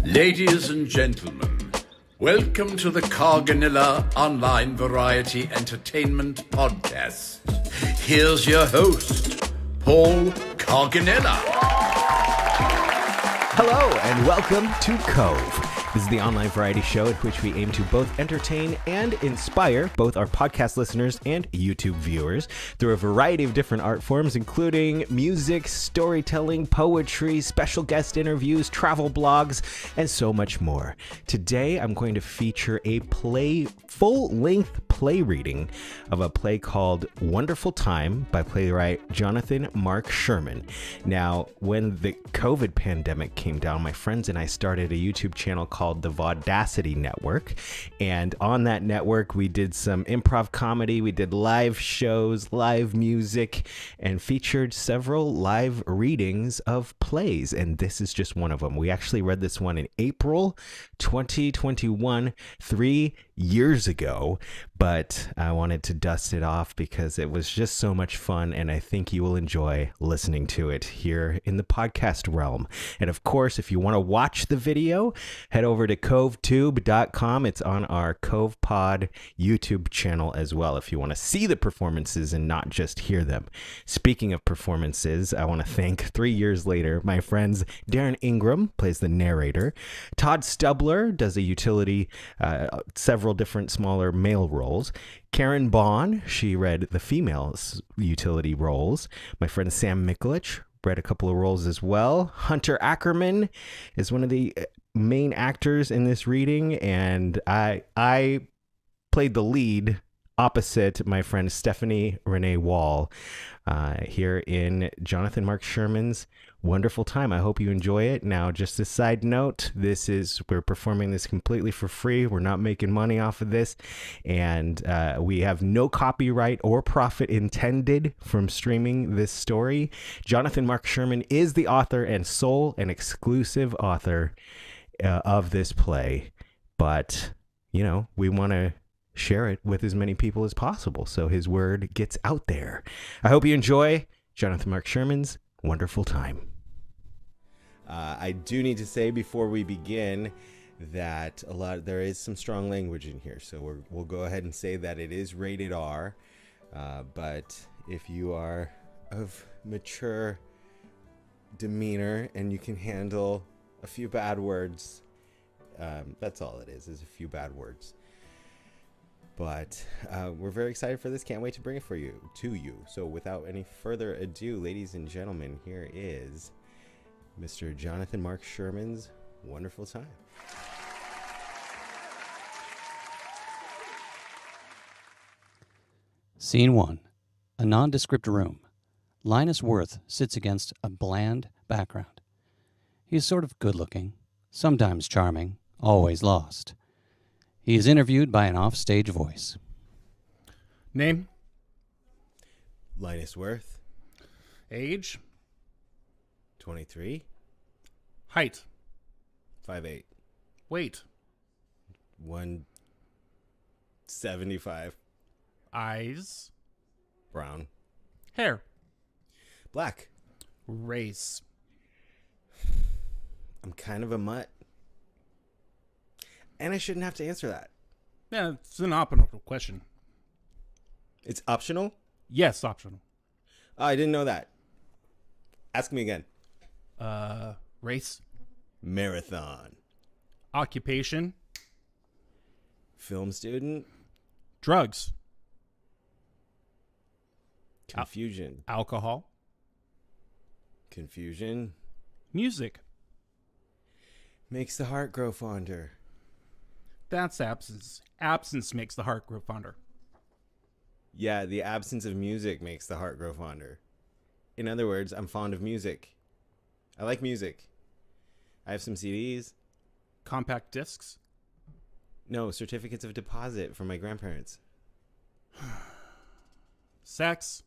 Ladies and gentlemen, welcome to the Carganilla Online Variety Entertainment Podcast. Here's your host, Paul Carganilla. Hello and welcome to Cove. This is the online variety show at which we aim to both entertain and inspire both our podcast listeners and YouTube viewers through a variety of different art forms, including music, storytelling, poetry, special guest interviews, travel blogs, and so much more. Today, I'm going to feature a full-length play reading of a play called Wonderful Time by playwright Jonathan Marc Sherman. Now, when the COVID pandemic came down, my friends and I started a YouTube channel called the Vaudacity Network, and on that network we did some improv comedy, we did live shows, live music, and featured several live readings of plays, and this is just one of them. We actually read this one in April 2021, 3 years ago, but I wanted to dust it off because it was just so much fun, and I think you will enjoy listening to it here in the podcast realm. And of course, if you want to watch the video, head over to COVEtube.com. It's on our COVEpod YouTube channel as well if you want to see the performances and not just hear them. Speaking of performances, I want to thank 3 years later my friends Darrin Ingram plays the narrator, Todd Stubbler does a utility, several different smaller male roles, Karen Baughn, she read the female utility roles, my friend Sam Mikelic read a couple of roles as well. Hunter Ackerman is one of the main actors in this reading, and I played the lead opposite my friend Stephanie Renee Wall here in Jonathan Marc Sherman's Wonderful Time. I hope you enjoy it. Now, just a side note, we're performing this completely for free. We're not making money off of this, and we have no copyright or profit intended from streaming this story. Jonathan Marc Sherman is the author and sole and exclusive author of this play, but we want to share it with as many people as possible so his word gets out there. I hope you enjoy Jonathan Marc Sherman's Wonderful Time. I do need to say before we begin that there is some strong language in here, so we'll go ahead and say that it is rated R, but if you are of mature demeanor and you can handle a few bad words, that's all it is a few bad words. But we're very excited for this. Can't wait to bring it to you. So without any further ado, ladies and gentlemen, here is Mr. Jonathan Marc Sherman's Wonderful Time. Scene 1. A nondescript room. Linus Worth sits against a bland background. He is sort of good-looking, sometimes charming, always lost. He is interviewed by an off-stage voice. Name? Linus Worth. Age? 23. Height? 5'8". Weight? 175. Eyes? Brown. Hair? Black. Race? I'm kind of a mutt. And I shouldn't have to answer that. Yeah, it's an optional question. It's optional? Yes, optional. Oh, I didn't know that. Ask me again. Race? Marathon. Occupation? Film student. Drugs? Confusion. Alcohol? Confusion. Music? Makes the heart grow fonder. That's absence. Absence makes the heart grow fonder. Yeah, the absence of music makes the heart grow fonder. In other words, I'm fond of music. I like music. I have some CDs. Compact discs? No, certificates of deposit from my grandparents. Sex?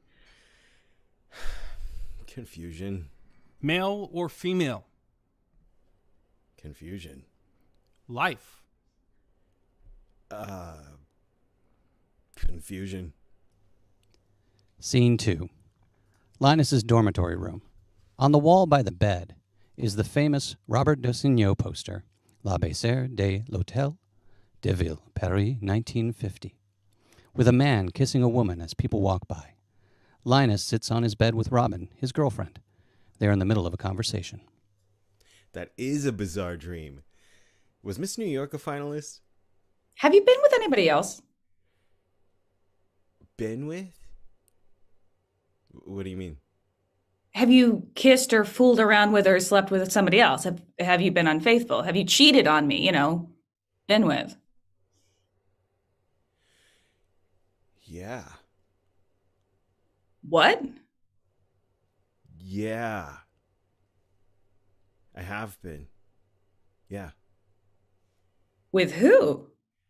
Confusion. Male or female? Confusion. Life? Confusion. Scene 2. Linus's dormitory room. On the wall by the bed is the famous Robert Dosignol poster, La Baissière de l'Hôtel de Ville, Paris, 1950, with a man kissing a woman as people walk by. Linus sits on his bed with Robin, his girlfriend. They're in the middle of a conversation. That is a bizarre dream. Was Miss New York a finalist? Have you been with anybody else? Been with? What do you mean? Have you kissed or fooled around with or slept with somebody else? Have you been unfaithful? Have you cheated on me, been with? Yeah. What? Yeah. I have been. Yeah. With who?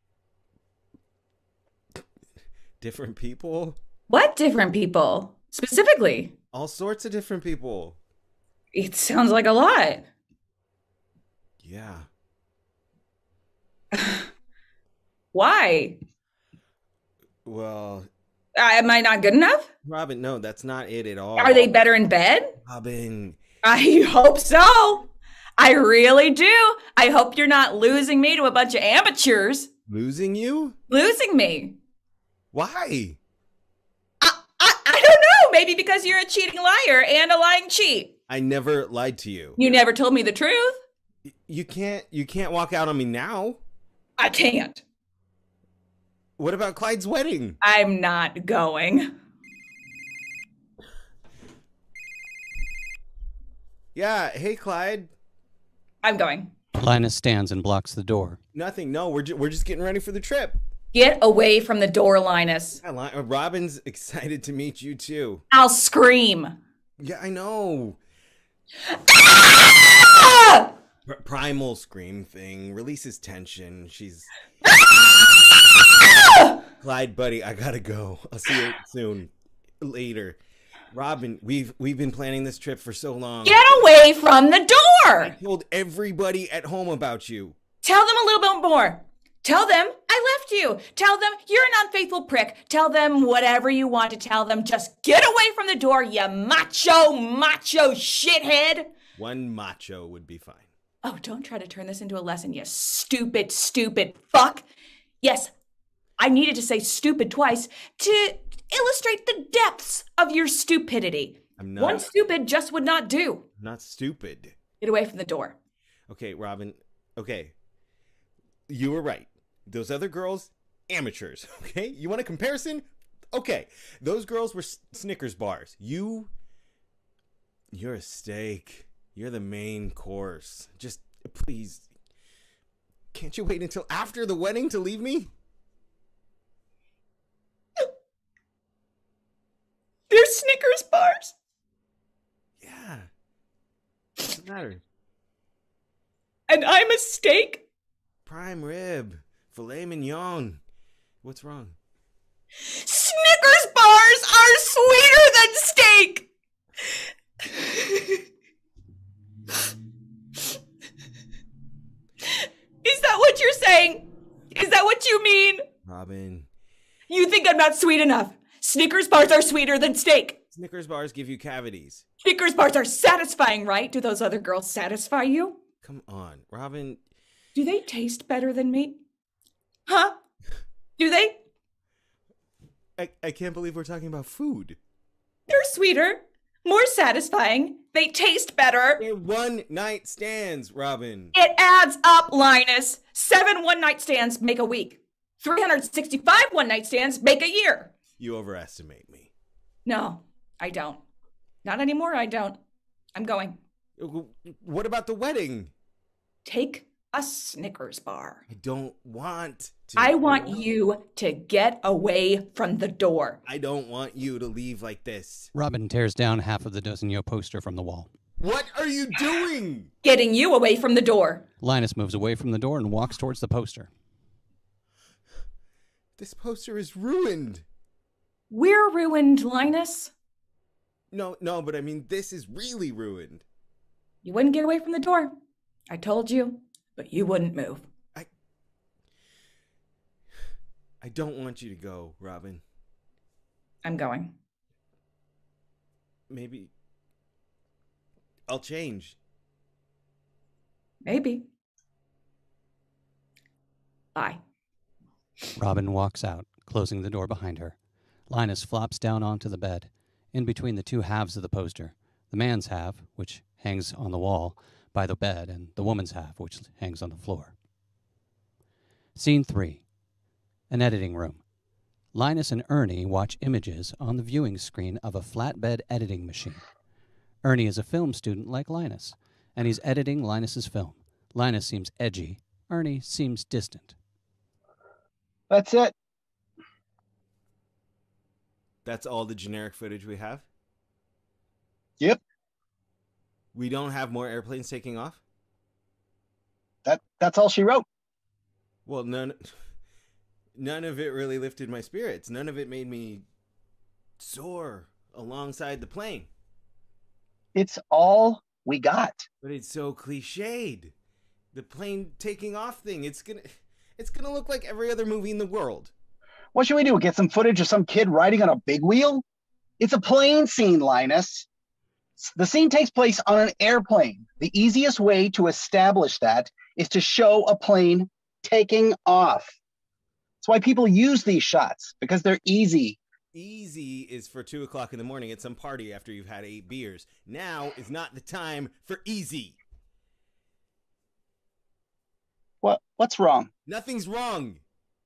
Different people? What different people? Specifically? All sorts of different people. It sounds like a lot. Yeah. Why? Well, Am I not good enough? Robin, no, that's not it at all. Are they better in bed? Robin. I hope so. I really do. I hope you're not losing me to a bunch of amateurs. Losing you? Losing me. Why? I don't know. Maybe because you're a cheating liar and a lying cheat. I never lied to you. You never told me the truth. You can't walk out on me now. I can't. What about Clyde's wedding? I'm not going. Yeah, hey Clyde. I'm going. Linus stands and blocks the door. Nothing. No, we're just getting ready for the trip. Get away from the door, Linus. Yeah, Robin's excited to meet you too. I'll scream. Yeah, I know. Ah! Primal scream thing releases tension. She's Clyde, buddy, I gotta go. I'll see you soon. Later. Robin, we've been planning this trip for so long. Get away from the door. I told everybody at home about you. Tell them a little bit more. Tell them I left you. Tell them you're an unfaithful prick. Tell them whatever you want to tell them. Just get away from the door, you macho shithead. One macho would be fine. Oh, don't try to turn this into a lesson, you stupid fuck. Yes, I needed to say stupid twice to illustrate the depths of your stupidity. I'm not. One stupid just would not do. I'm not stupid. Get away from the door. Okay, Robin. Okay. You were right. Those other girls, amateurs. Okay? You want a comparison? Okay. Those girls were Snickers bars. You're a steak. You're the main course. Just, please. Can't you wait until after the wedding to leave me? They're Snickers bars. Yeah. What's the matter? And I'm a steak? Prime rib. Filet mignon. What's wrong? Snickers bars are sweeter than steak. Is that what you're saying? Is that what you mean? Robin. You think I'm not sweet enough? Snickers bars are sweeter than steak. Snickers bars give you cavities. Snickers bars are satisfying, right? Do those other girls satisfy you? Come on, Robin. Do they taste better than me? Huh? Do they? I can't believe we're talking about food. They're sweeter, more satisfying. They taste better. They're one-night stands, Robin. It adds up, Linus. 7 one-night stands make a week. 365 one-night stands make a year. You overestimate me. No, I don't. Not anymore, I don't. I'm going. What about the wedding? Take a Snickers bar. I don't want to. I want you to get away from the door. I don't want you to leave like this. Robin tears down half of the Dosignol poster from the wall. What are you doing? Getting you away from the door. Linus moves away from the door and walks towards the poster. This poster is ruined. We're ruined, Linus. No, but I mean, this is really ruined. You wouldn't get away from the door. I told you, but you wouldn't move. I don't want you to go, Robin. I'm going. Maybe I'll change. Maybe. Bye. Robin walks out, closing the door behind her. Linus flops down onto the bed, in between the two halves of the poster. The man's half, which hangs on the wall by the bed, and the woman's half, which hangs on the floor. Scene 3. An editing room. Linus and Ernie watch images on the viewing screen of a flatbed editing machine. Ernie is a film student like Linus, and he's editing Linus's film. Linus seems edgy. Ernie seems distant. That's it. That's all the generic footage we have? Yep. We don't have more airplanes taking off? That's all she wrote. Well, none of it really lifted my spirits. None of it made me soar alongside the plane. It's all we got. But it's so cliched. The plane taking off thing, it's gonna look like every other movie in the world. What should we do? Get some footage of some kid riding on a big wheel? It's a plane scene, Linus. The scene takes place on an airplane. The easiest way to establish that is to show a plane taking off. That's why people use these shots, because they're easy. Easy is for 2 o'clock in the morning at some party after you've had 8 beers. Now is not the time for easy. What's wrong? Nothing's wrong.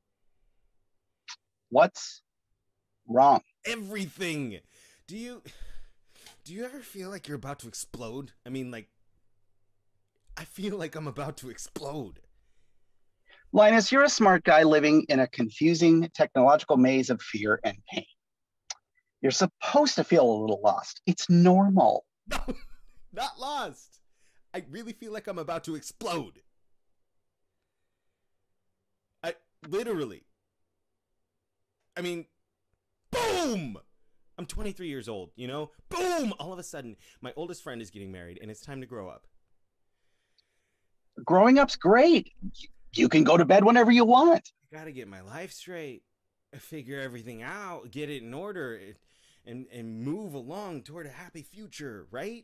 What's wrong? Everything. Do you ever feel like you're about to explode? I mean, like, I feel like I'm about to explode. Linus, you're a smart guy living in a confusing technological maze of fear and pain. You're supposed to feel a little lost. It's normal. No, not lost. I really feel like I'm about to explode. Literally. I mean, boom! I'm 23 years old, you know? Boom! All of a sudden, my oldest friend is getting married, and it's time to grow up. Growing up's great. You can go to bed whenever you want. I gotta get my life straight, figure everything out, get it in order, and move along toward a happy future, right?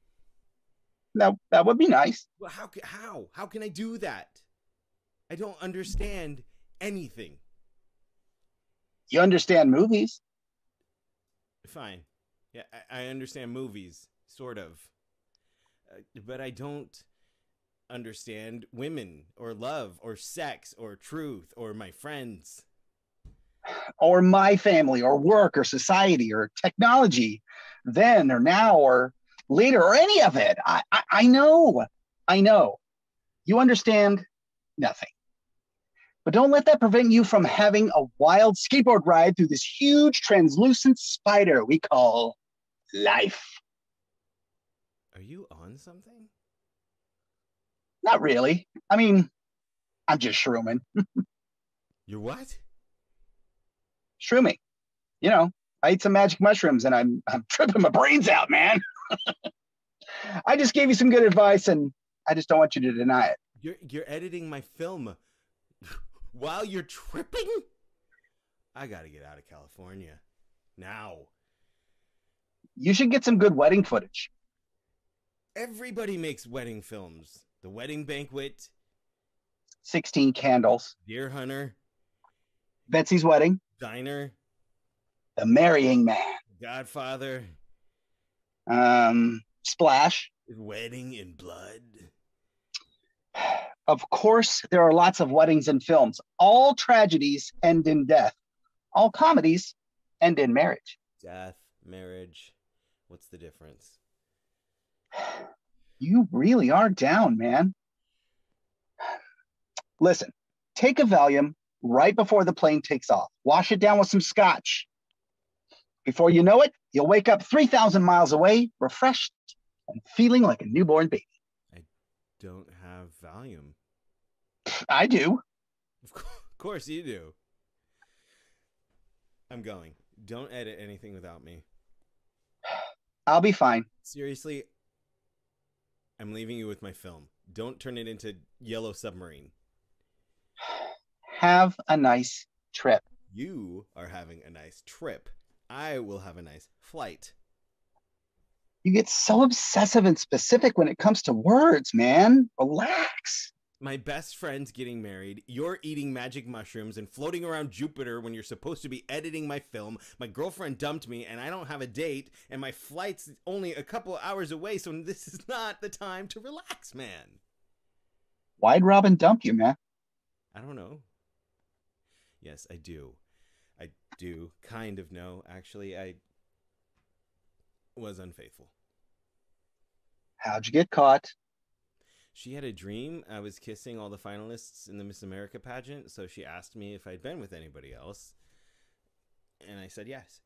That would be nice. Well, how can I do that? I don't understand anything. You understand movies. Fine. Yeah, I understand movies, sort of. But I don't understand women or love or sex or truth or my friends. Or my family or work or society or technology, then or now or later or any of it. I know. You understand nothing. But don't let that prevent you from having a wild skateboard ride through this huge translucent spider we call life. Are you on something? Not really. I mean, I'm just shrooming. You're what? Shrooming. You know, I ate some magic mushrooms and I'm tripping my brains out, man. I just gave you some good advice and I just don't want you to deny it. You're editing my film while you're tripping? I gotta get out of California. Now. You should get some good wedding footage. Everybody makes wedding films. The Wedding Banquet. 16 Candles. Deer Hunter. Betsy's Wedding. Diner. The Marrying Man. Godfather. Splash. Wedding in Blood. Of course, there are lots of weddings in films. All tragedies end in death. All comedies end in marriage. Death, marriage. What's the difference? You really are down, man. Listen, take a Valium right before the plane takes off. Wash it down with some scotch. Before you know it, you'll wake up 3,000 miles away, refreshed and feeling like a newborn baby. I don't have Valium. I do. Of course you do. I'm going. Don't edit anything without me. I'll be fine. Seriously, I'm leaving you with my film. Don't turn it into Yellow Submarine. Have a nice trip. You are having a nice trip. I will have a nice flight. You get so obsessive and specific when it comes to words, man. Relax. My best friend's getting married. You're eating magic mushrooms and floating around Jupiter when you're supposed to be editing my film. My girlfriend dumped me and I don't have a date. And my flight's only a couple hours away. So this is not the time to relax, man. Why'd Robin dump you, man? I don't know. Yes, I do. I do kind of know. Actually, I was unfaithful. How'd you get caught? She had a dream I was kissing all the finalists in the Miss America pageant, so she asked me if I'd been with anybody else. And I said yes.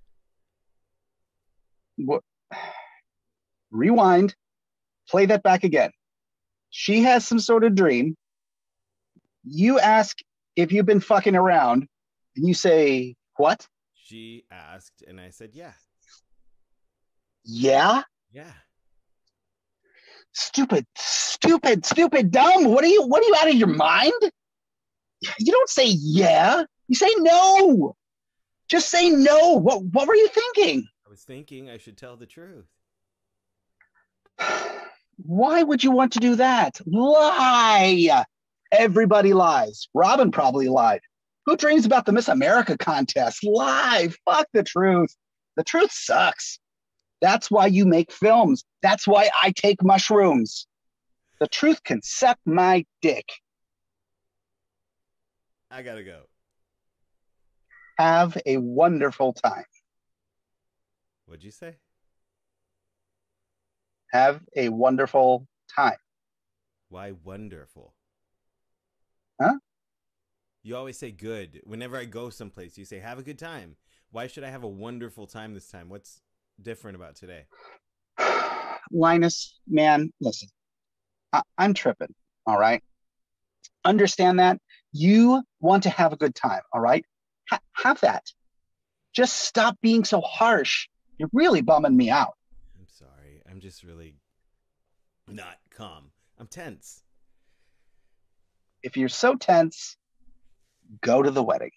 What? Rewind. Play that back again. She has some sort of dream. You ask if you've been fucking around, and you say, what? She asked, and I said yeah. Yeah? Yeah. Stupid, dumb. What are you out of your mind? You don't say yeah. You say no. Just say no. What were you thinking? I was thinking I should tell the truth. Why would you want to do that? Lie. Everybody lies. Robin probably lied. Who dreams about the Miss America contest? Lie. Fuck the truth. The truth sucks. That's why you make films. That's why I take mushrooms. The truth can suck my dick. I gotta go. Have a wonderful time. What'd you say? Have a wonderful time. Why wonderful? Huh? You always say good. Whenever I go someplace, you say, have a good time. Why should I have a wonderful time this time? What's different about today? Linus, man, listen. I'm tripping, all right? Understand that. You want to have a good time, all right? Have that. Just stop being so harsh. You're really bumming me out. I'm sorry. I'm just really not calm. I'm tense. If you're so tense, go to the wedding.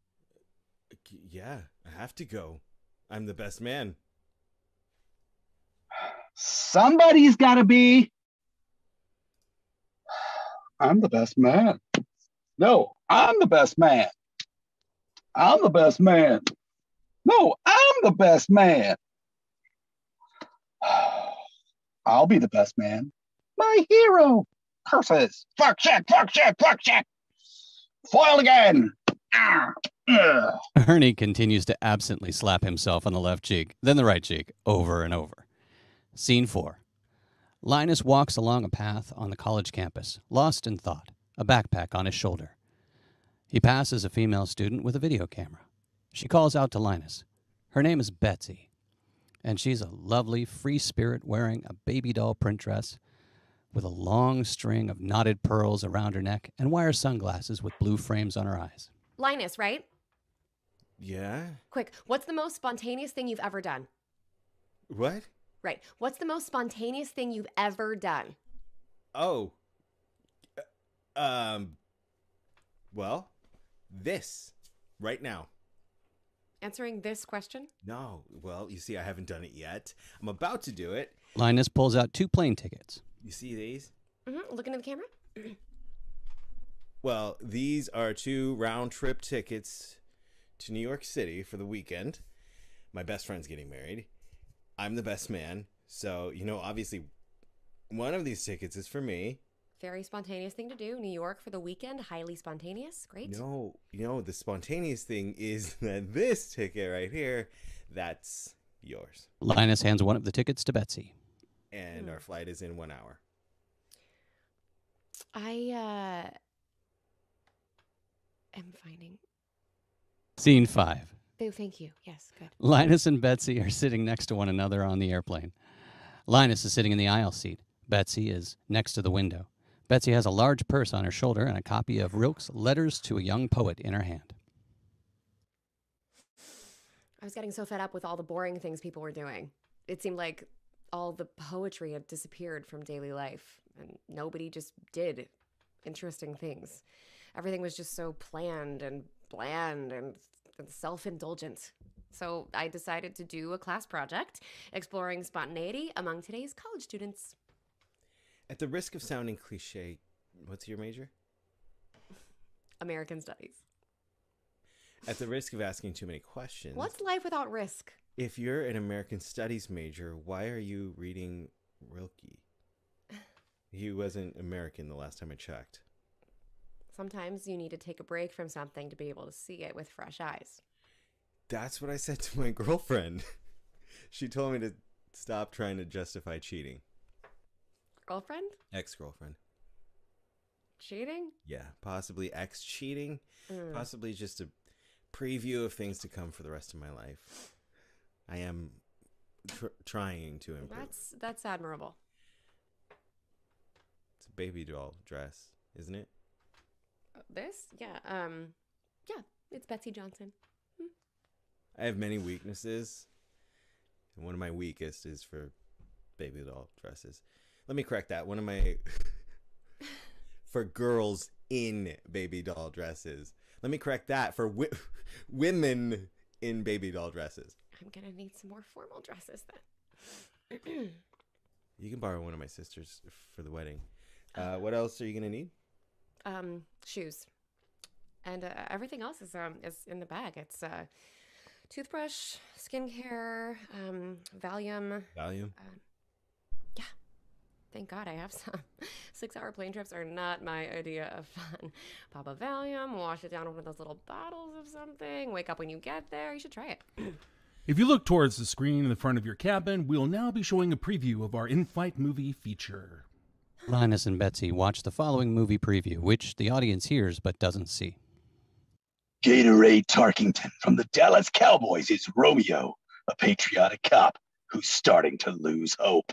Yeah, I have to go. I'm the best man. Somebody's got to be. I'm the best man. No, I'm the best man. I'm the best man. No, I'm the best man. I'll be the best man. My hero. Curses. Fuck shit. Foiled again. Ernie continues to absently slap himself on the left cheek, then the right cheek, over and over. Scene 4. Linus walks along a path on the college campus, lost in thought, a backpack on his shoulder. He passes a female student with a video camera. She calls out to Linus. Her name is Betsy, and she's a lovely free spirit wearing a baby doll print dress with a long string of knotted pearls around her neck and wire sunglasses with blue frames on her eyes. Linus, right? Yeah? Quick, what's the most spontaneous thing you've ever done? What? Right. What's the most spontaneous thing you've ever done? Oh. Well, this. Right now. Answering this question? No. Well, you see, I haven't done it yet. I'm about to do it. Linus pulls out 2 plane tickets. You see these? Mm-hmm. Looking at the camera? Well, these are 2 round-trip tickets to New York City for the weekend. My best friend's getting married. I'm the best man. So, obviously, one of these tickets is for me. Very spontaneous thing to do. New York for the weekend. Highly spontaneous. Great. No, the spontaneous thing is that this ticket right here, that's yours. Linus hands one of the tickets to Betsy. And our flight is in 1 hour. I am finding. Scene 5. Oh, thank you. Yes, good. Linus and Betsy are sitting next to one another on the airplane. Linus is sitting in the aisle seat. Betsy is next to the window. Betsy has a large purse on her shoulder and a copy of Rilke's Letters to a Young Poet in her hand. I was getting so fed up with all the boring things people were doing. It seemed like all the poetry had disappeared from daily life, and nobody just did interesting things. Everything was just so planned and bland and self-indulgent. So I decided to do a class project exploring spontaneity among today's college students. At the risk of sounding cliche, what's your major? American Studies. At the risk of asking too many questions. What's life without risk? If you're an American Studies major, why are you reading Rilke? He wasn't American the last time I checked. Sometimes you need to take a break from something to be able to see it with fresh eyes. That's what I said to my girlfriend. She told me to stop trying to justify cheating. Girlfriend? Ex-girlfriend. Cheating? Yeah, possibly ex-cheating. Possibly just a preview of things to come for the rest of my life. I am trying to improve. That's admirable. It's a baby doll dress, isn't it? This? Yeah. Yeah, it's Betsy Johnson. I have many weaknesses, and one of my weakest is for baby doll dresses. Let me correct that. One of my for girls in baby doll dresses. Let me correct that for women in baby doll dresses. I'm gonna need some more formal dresses then. You can borrow one of my sisters for the wedding. What else are you gonna need? Shoes, and everything else is in the bag. It's toothbrush, skincare, Valium. Valium. Yeah. Thank God I have some. 6-hour plane trips are not my idea of fun. Pop a Valium, wash it down with one of those little bottles of something. Wake up when you get there. You should try it. If you look towards the screen in the front of your cabin, we'll now be showing a preview of our in-flight movie feature. Linus and Betsy watch the following movie preview, which the audience hears but doesn't see. Gatorade Tarkington from the Dallas Cowboys is Romeo, a patriotic cop who's starting to lose hope.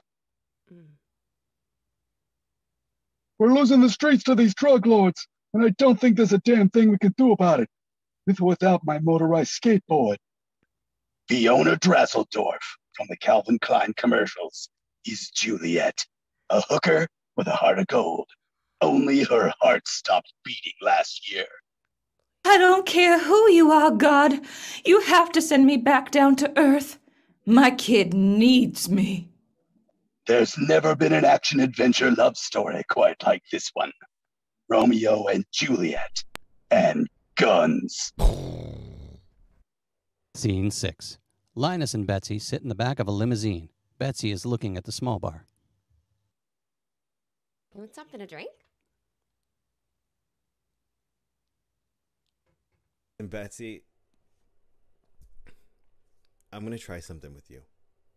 We're losing the streets to these drug lords, and I don't think there's a damn thing we can do about it, with or without my motorized skateboard. Fiona Drasseldorf from the Calvin Klein commercials is Juliet, a hooker with a heart of gold. Only her heart stopped beating last year. I don't care who you are, God. You have to send me back down to earth. My kid needs me. There's never been an action-adventure love story quite like this one. Romeo and Juliet. And guns. Scene 6. Linus and Betsy sit in the back of a limousine. Betsy is looking at the small bar. You want something to drink? And Betsy, I'm going to try something with you.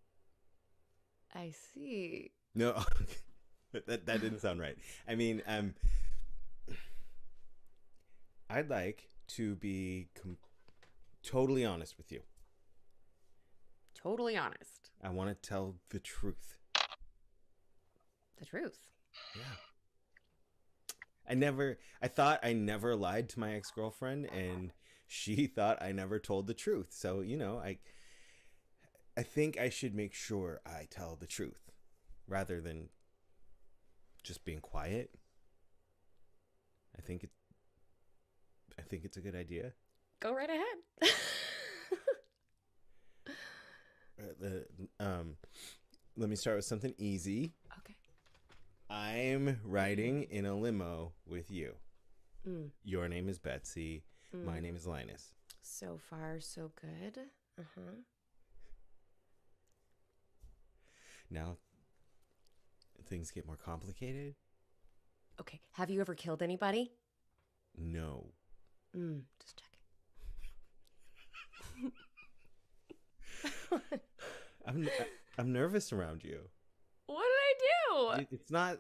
I see. No, that didn't sound right. I mean, I'd like to be totally honest with you. Totally honest. I want to tell the truth. The truth? Yeah. I thought I never lied to my ex-girlfriend, and she thought I never told the truth. So, you know, I think I should make sure I tell the truth rather than just being quiet. I think it's a good idea. Go right ahead. Let me start with something easy. Okay. I'm riding in a limo with you. Your name is Betsy. My name is Linus. So far, so good. Uh-huh. Now, things get more complicated. Okay. Have you ever killed anybody? No. Just checking. I'm nervous around you. What did I do?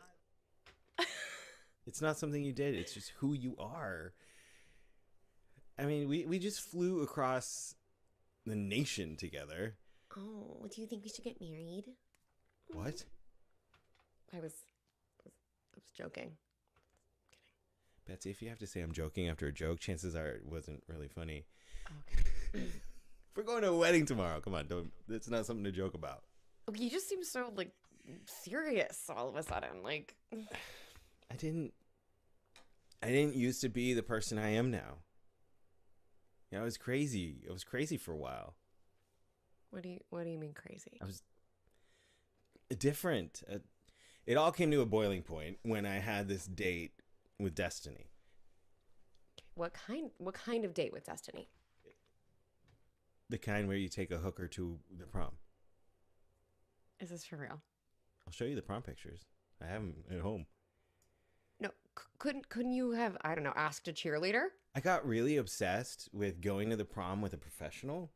It's not something you did. It's just who you are. I mean, we just flew across the nation together. Oh, do you think we should get married? What? I was joking. Betsy, if you have to say I'm joking after a joke, chances are it wasn't really funny. Okay. We're going to a wedding tomorrow. Come on, it's not something to joke about. You just seem so serious all of a sudden. I didn't used to be the person I am now. Yeah, I was crazy. I was crazy for a while. What do you mean crazy? I was different. It all came to a boiling point when I had this date with Destiny. What kind of date with Destiny? The kind where you take a hooker to the prom. Is this for real? I'll show you the prom pictures. I have them at home. No, couldn't you have, I don't know, asked a cheerleader? I got really obsessed with going to the prom with a professional.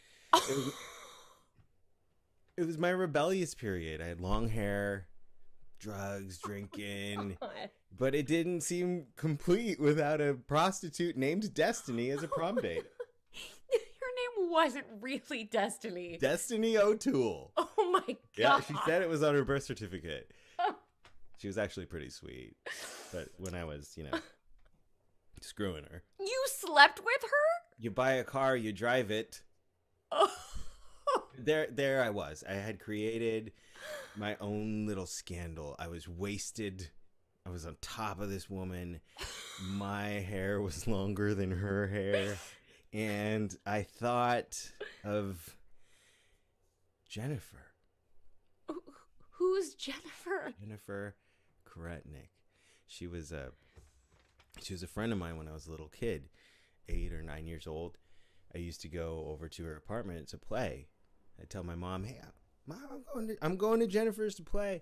It was my rebellious period. I had long hair, drugs, drinking, but it didn't seem complete without a prostitute named Destiny as a prom date. Your name wasn't really Destiny. Destiny O'Toole. Oh my God. Yeah, she said it was on her birth certificate. She was actually pretty sweet. But when I was, screwing her. You slept with her? You buy a car, you drive it. Oh. There I was. I had created my own little scandal. I was wasted. I was on top of this woman. My hair was longer than her hair. And I thought of Jennifer. Who's Jennifer? Jennifer Karetnik. She was a friend of mine when I was a little kid, 8 or 9 years old. I used to go over to her apartment to play. I'd tell my mom, "Hey, Mom, I'm going to Jennifer's to play."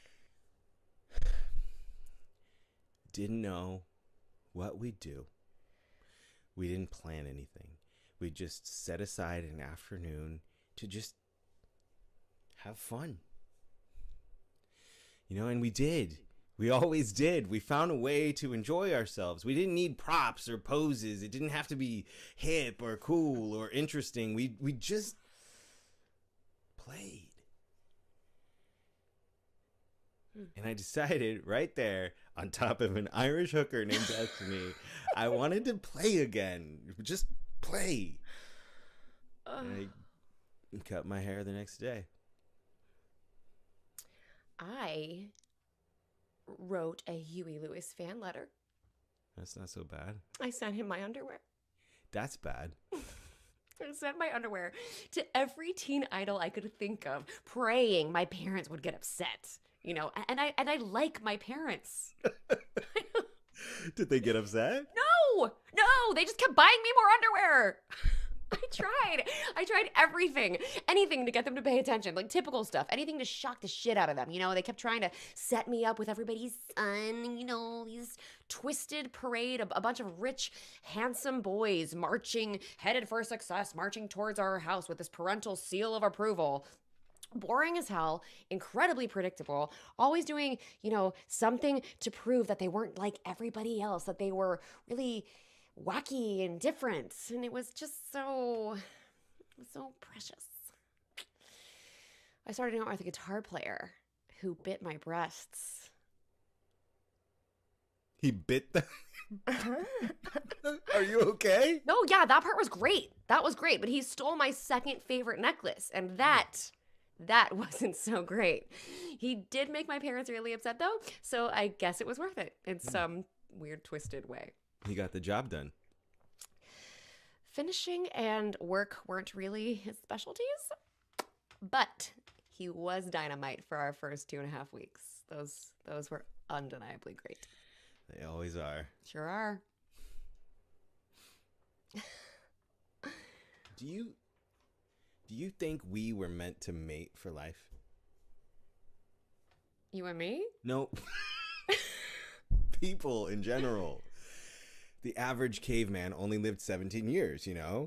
Didn't know what we'd do. We didn't plan anything. We just set aside an afternoon to just have fun. And we did. We always did. We found a way to enjoy ourselves. We didn't need props or poses. It didn't have to be hip or cool or interesting. We just played. And I decided right there, on top of an Irish hooker named Betsy, I wanted to play again. Just play. And I cut my hair the next day. I wrote a Huey Lewis fan letter. That's not so bad. I sent him my underwear. That's bad. I sent my underwear to every teen idol I could think of, praying my parents would get upset. And I like my parents. Did they get upset? No, they just kept buying me more underwear. I tried everything, anything to get them to pay attention, like typical stuff, anything to shock the shit out of them. They kept trying to set me up with everybody's son, these twisted parade, a bunch of rich, handsome boys marching, headed for success, marching towards our house with this parental seal of approval. Boring as hell, incredibly predictable, always doing, something to prove that they weren't like everybody else, that they were really wacky and different. And it was just so precious. I started out with a guitar player who bit my breasts. He bit them? Are you okay? No, yeah, that part was great. That was great. But he stole my second favorite necklace. And that wasn't so great. He did make my parents really upset, though. So I guess it was worth it in some weird, twisted way. He got the job done. Finishing and work weren't really his specialties, but he was dynamite for our first 2.5 weeks. Those were undeniably great. They always are. Sure are. Do you think we were meant to mate for life? You and me? No. People in general. The average caveman only lived 17 years,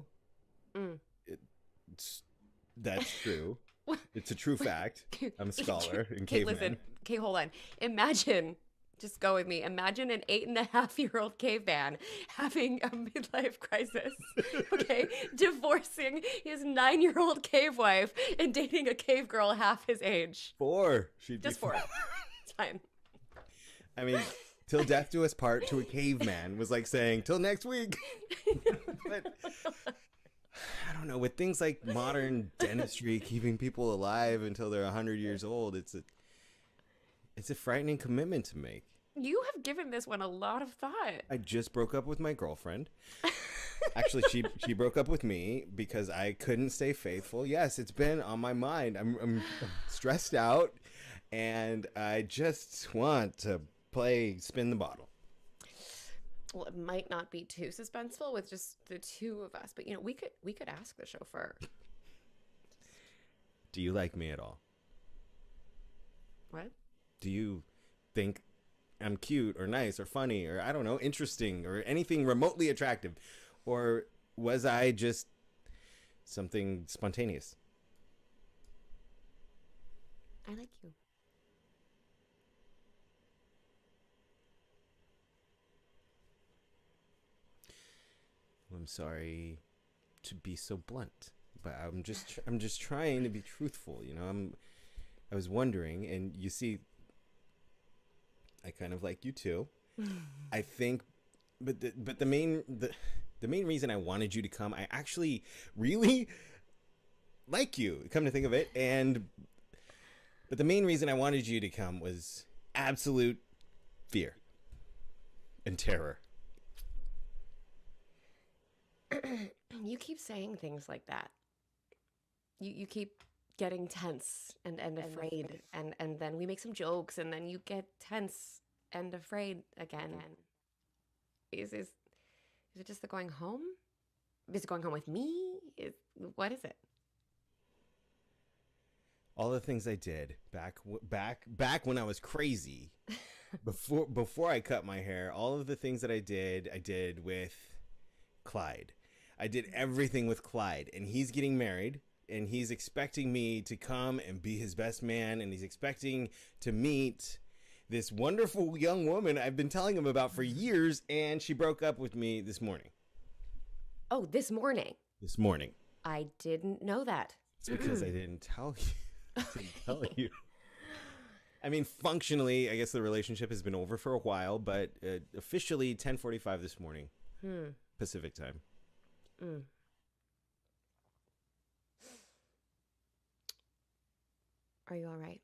That's true. It's a true fact. I'm a scholar in caveman. Listen, okay, hold on. Imagine, just go with me. Imagine an 8.5-year-old caveman having a midlife crisis, okay? Divorcing his 9-year-old cave wife and dating a cave girl half his age. 4. Just 4. It's fine. I mean, till death do us part to a caveman was like saying, till next week. But I don't know, with things like modern dentistry keeping people alive until they're 100 years old, it's a frightening commitment to make. You have given this one a lot of thought. I just broke up with my girlfriend. Actually, she broke up with me because I couldn't stay faithful. Yes, it's been on my mind. I'm stressed out, and I just want to play spin the bottle. Well, it might not be too suspenseful with just the two of us, but we could ask the chauffeur. Do you like me at all? What? Do you think I'm cute or nice or funny or, I don't know, interesting or anything remotely attractive? Or was I just something spontaneous? I like you. I'm sorry to be so blunt, but I'm just trying to be truthful. I was wondering, and you see, I kind of like you too. I think, but the main reason I wanted you to come, I actually really like you. Come to think of it, but the main reason I wanted you to come was absolute fear and terror. You keep saying things like that. You keep getting tense and afraid, and then we make some jokes, and then you get tense and afraid again. Is it just the going home? Is it going home with me? What is it? All the things I did back when I was crazy, before I cut my hair. All of the things that I did with Clyde. I did everything with Clyde, and he's getting married, and he's expecting me to come and be his best man, and he's expecting to meet this wonderful young woman I've been telling him about for years, and she broke up with me this morning. Oh, this morning? This morning. I didn't know that. It's because I didn't tell you. I didn't tell you. I mean, functionally, I guess the relationship has been over for a while, but officially 10:45 this morning. Pacific time. Are you all right?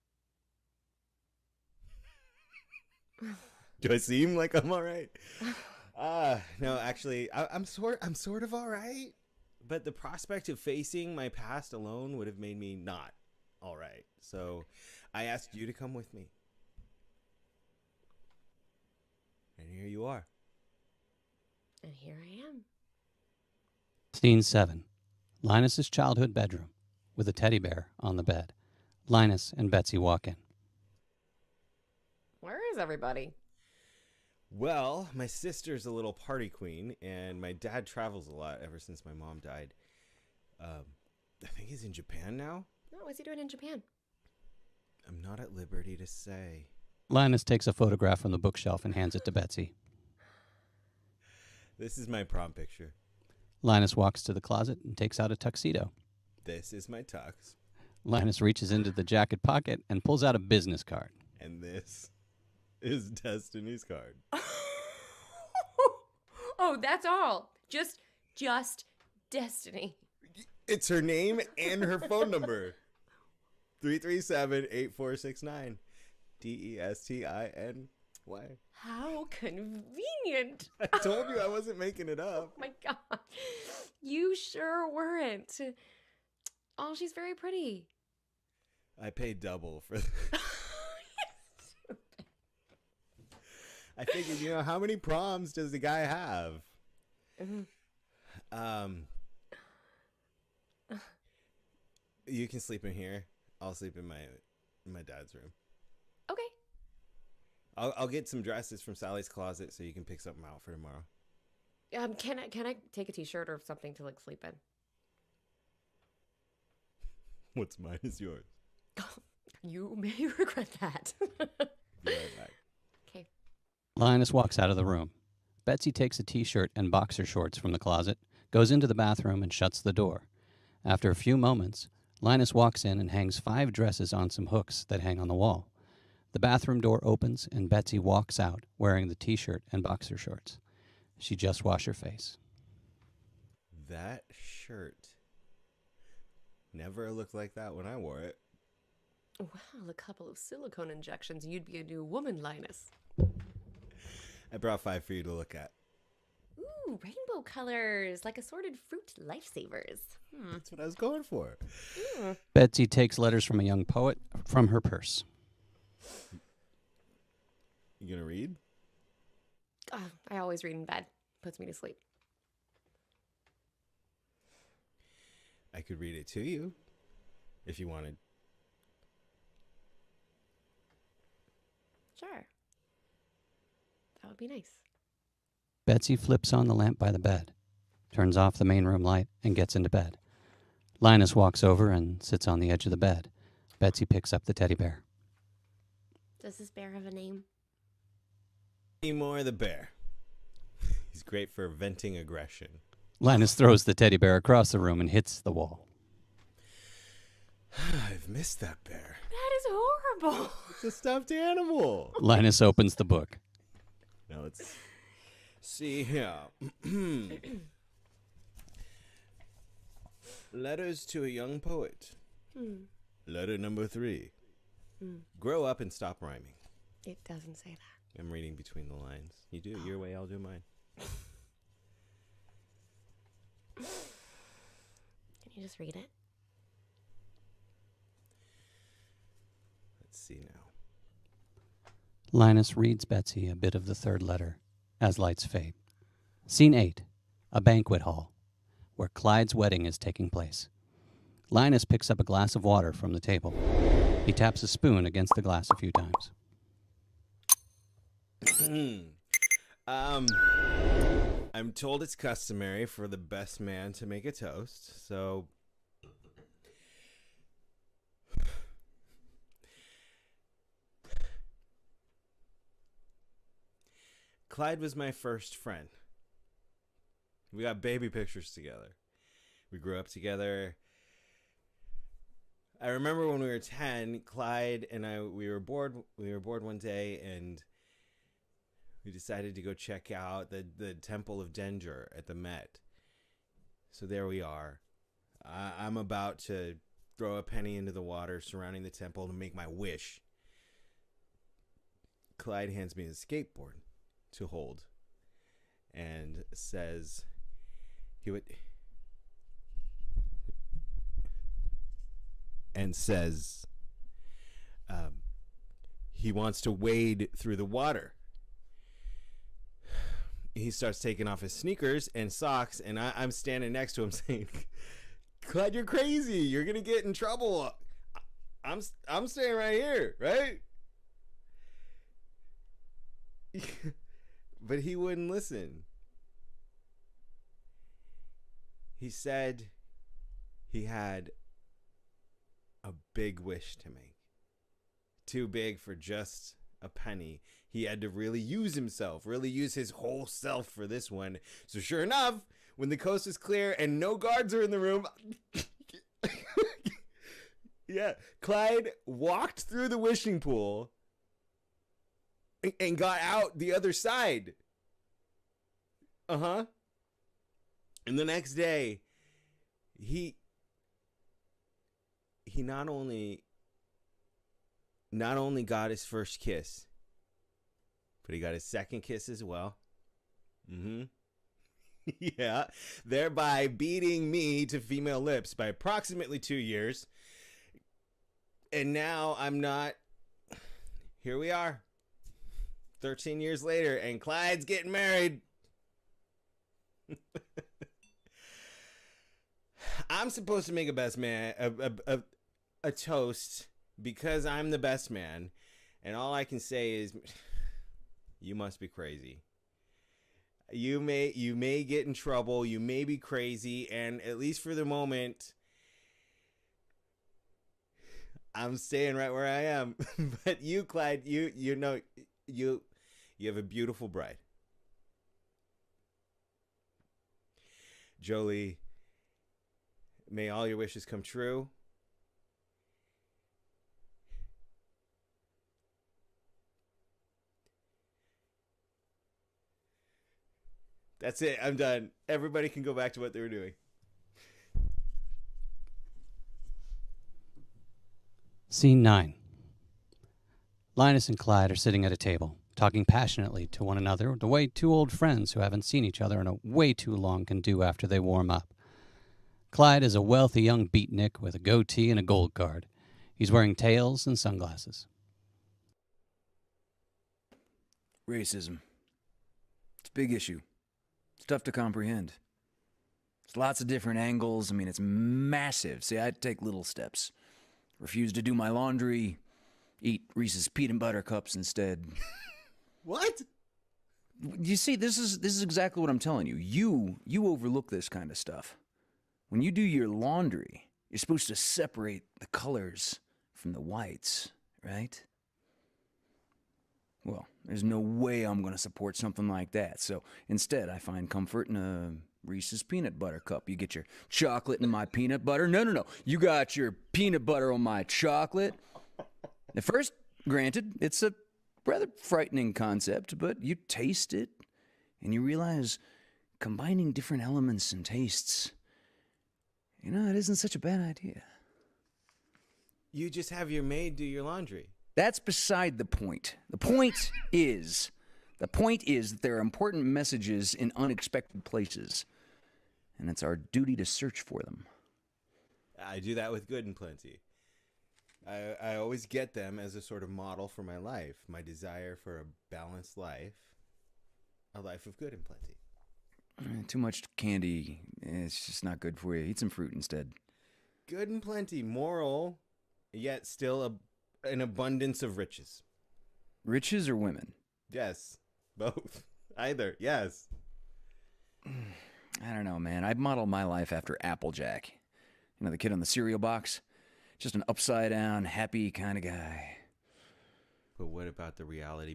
Do I seem like I'm all right? No, actually, I'm sort of all right. But the prospect of facing my past alone would have made me not all right. So I asked you to come with me. And here you are. And here I am. Scene 7. Linus's childhood bedroom, with a teddy bear on the bed. Linus and Betsy walk in. Where is everybody? Well, my sister's a little party queen, and my dad travels a lot ever since my mom died. I think he's in Japan now. Oh, what's he doing in Japan? I'm not at liberty to say. Linus takes a photograph from the bookshelf and hands it to Betsy. This is my prom picture. Linus walks to the closet and takes out a tuxedo. This is my tux. Linus reaches into the jacket pocket and pulls out a business card. And this is Destiny's card. Oh, that's all. Just Destiny. It's her name and her phone number. 337-8469. DESTINY. How convenient. I told you I wasn't making it up. Oh my God. You sure weren't. Oh, she's very pretty. I paid double for I figured, how many proms does the guy have? You can sleep in here. I'll sleep in my dad's room. Okay. I'll get some dresses from Sally's closet so you can pick something out for tomorrow. Can I take a t-shirt or something to sleep in? What's mine is yours. You may regret that. Be right back. Okay. Linus walks out of the room. Betsy takes a t-shirt and boxer shorts from the closet, goes into the bathroom, and shuts the door. After a few moments, Linus walks in and hangs 5 dresses on some hooks that hang on the wall. The bathroom door opens, and Betsy walks out wearing the t-shirt and boxer shorts. She just washed her face. That shirt never looked like that when I wore it. Well, a couple of silicone injections, you'd be a new woman, Linus. I brought 5 for you to look at. Ooh, rainbow colors, like assorted fruit lifesavers. That's what I was going for. Betsy takes letters from a young poet from her purse. You gonna read? I always read in bed. Puts me to sleep. I could read it to you if you wanted. Sure. That would be nice. Betsy flips on the lamp by the bed, turns off the main room light, and gets into bed. Linus walks over and sits on the edge of the bed. Betsy picks up the teddy bear. Does this bear have a name? Seymour the bear. He's great for venting aggression. Linus throws the teddy bear across the room and hits the wall. I've missed that bear. That is horrible. It's a stuffed animal. Linus opens the book. Now let's see here. Letters to a young poet. Letter number 3. Grow up and stop rhyming. It doesn't say that. I'm reading between the lines. You do it your way, I'll do mine. Can you just read it? Let's see now. Linus reads Betsy a bit of the third letter as lights fade. Scene 8, a banquet hall, where Clyde's wedding is taking place. Linus picks up a glass of water from the table. He taps a spoon against the glass a few times. I'm told it's customary for the best man to make a toast, so Clyde was my first friend. We got baby pictures together. We grew up together. I remember when we were 10, Clyde and I, we were bored one day, and we decided to go check out the Temple of Denver at the Met. So there we are. I'm about to throw a penny into the water surrounding the temple to make my wish. Clyde hands me his skateboard to hold and says he wants to wade through the water. He starts taking off his sneakers and socks, and I'm standing next to him saying, Clyde, you're crazy. You're going to get in trouble. I'm staying right here, right? But he wouldn't listen. He said he had a big wish to make. Too big for just a penny. He had to really use himself, really use his whole self for this one. So sure enough, when the coast is clear and no guards are in the room, yeah, Clyde walked through the wishing pool and got out the other side. And the next day, he not only got his first kiss, but he got his second kiss as well. Yeah, thereby beating me to female lips by approximately 2 years. And now I'm not. Here we are, 13 years later, and Clyde's getting married. I'm supposed to make a best man a toast because I'm the best man, and all I can say is, you must be crazy. You may get in trouble. You may be crazy, and at least for the moment, I'm staying right where I am. But you, Clyde, you know, you have a beautiful bride. Jolie, may all your wishes come true. That's it. I'm done. Everybody can go back to what they were doing. Scene 9. Linus and Clyde are sitting at a table, talking passionately to one another the way two old friends who haven't seen each other in a way too long can do after they warm up. Clyde is a wealthy young beatnik with a goatee and a gold card. He's wearing tails and sunglasses. Racism. It's a big issue. It's tough to comprehend. There's lots of different angles. I mean, it's massive. See, I take little steps. Refuse to do my laundry. Eat Reese's peanut butter cups instead. What? You see, this is exactly what I'm telling you. You overlook this kind of stuff. When you do your laundry, you're supposed to separate the colors from the whites, right? Well, there's no way I'm going to support something like that. So instead, I find comfort in a Reese's peanut butter cup. You get your chocolate in my peanut butter. No. You got your peanut butter on my chocolate. At first, granted, it's a rather frightening concept, but you taste it, and you realize combining different elements and tastes, it isn't such a bad idea. You just have your maid do your laundry. That's beside the point. The point is that there are important messages in unexpected places, and it's our duty to search for them. I do that with Good and Plenty. I always get them as a sort of model for my life, my desire for a balanced life, a life of good and plenty. Too much candy, it's just not good for you. Eat some fruit instead. Good and plenty, moral, yet still an abundance of riches. Riches or women? Yes, both. Either, yes. I don't know, man. I'd model my life after Applejack. The kid on the cereal box? Just an upside-down, happy kind of guy. But what about the reality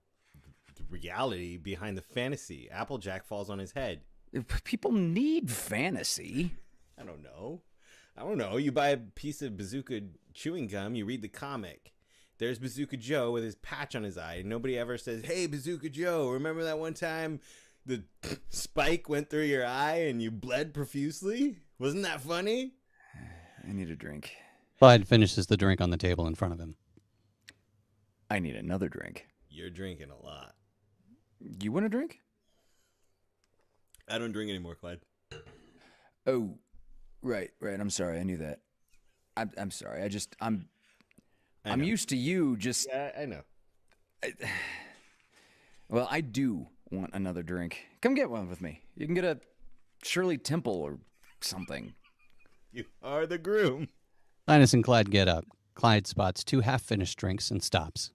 behind the fantasy? Applejack falls on his head. People need fantasy. I don't know. You buy a piece of Bazooka chewing gum, you read the comic. There's Bazooka Joe with his patch on his eye. And nobody ever says, "Hey, Bazooka Joe, remember that one time the spike went through your eye and you bled profusely? Wasn't that funny?" I need a drink. Clyde finishes the drink on the table in front of him. I need another drink. You're drinking a lot. You want a drink? I don't drink anymore, Clyde. Oh, right. I'm sorry. I knew that. I'm sorry. I'm used to you just... Yeah, I know. Well, I do want another drink. Come get one with me. You can get a Shirley Temple or something. You are the groom. Linus and Clyde get up. Clyde spots two half-finished drinks and stops.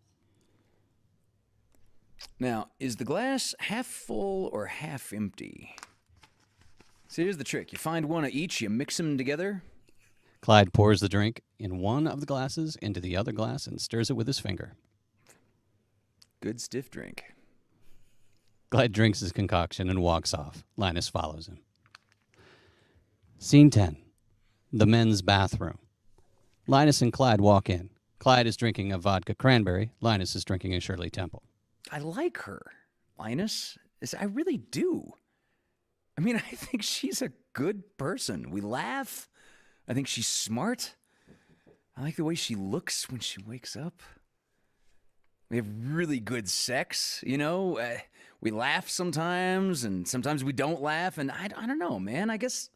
Now, is the glass half full or half empty? So here's the trick. You find one of each, you mix them together. Clyde pours the drink in one of the glasses into the other glass and stirs it with his finger. Good stiff drink. Clyde drinks his concoction and walks off. Linus follows him. Scene 10. The men's bathroom. Linus and Clyde walk in. Clyde is drinking a vodka cranberry. Linus is drinking a Shirley Temple. I like her, Linus. I really do. I mean, I think she's a good person. We laugh. I think she's smart. I like the way she looks when she wakes up. We have really good sex, we laugh sometimes, and sometimes we don't laugh, and I don't know, man. I guess,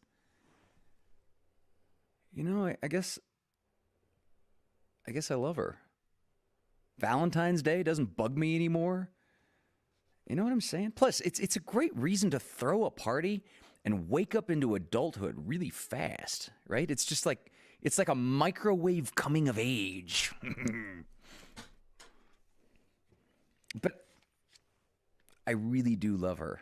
I guess I love her. Valentine's Day doesn't bug me anymore. You know what I'm saying? Plus, it's a great reason to throw a party and wake up into adulthood really fast, right? It's like a microwave coming of age. But I really do love her.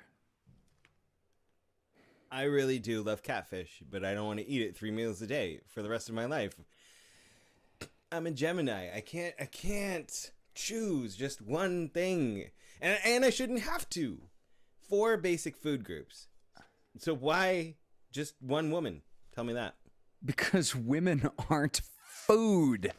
I really do love catfish, but I don't want to eat it 3 meals a day for the rest of my life. I'm a Gemini. I can't choose just one thing. And I shouldn't have to. 4 basic food groups. So why just one woman? Tell me that. Because women aren't food.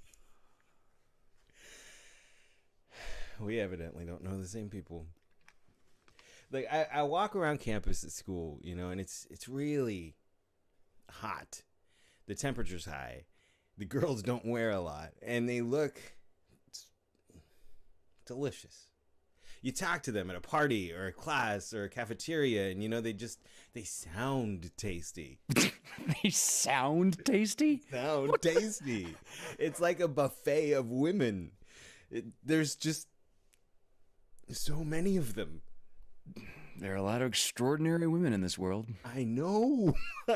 We evidently don't know the same people. Like, I walk around campus at school, and it's really hot. The temperature's high. The girls don't wear a lot. And they look delicious. you talk to them at a party or a class or a cafeteria, and they sound tasty. They sound tasty? Sound tasty. It's like a buffet of women. There's just so many of them. There are a lot of extraordinary women in this world. I know.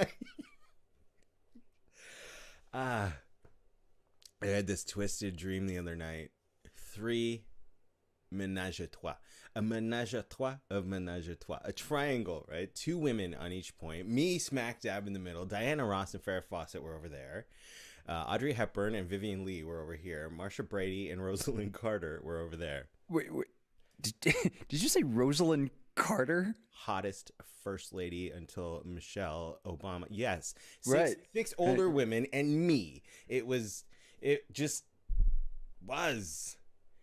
I had this twisted dream the other night. 3 ménage à trois. A ménage à trois of ménage à trois. A triangle, right? 2 women on each point. Me smack dab in the middle. Diana Ross and Farrah Fawcett were over there. Audrey Hepburn and Vivian Leigh were over here. Marsha Brady and Rosalind Carter were over there. Wait. Did you say Rosalind Carter? Hottest first lady until Michelle Obama. Yes. Right. 6 older women and me. It just was.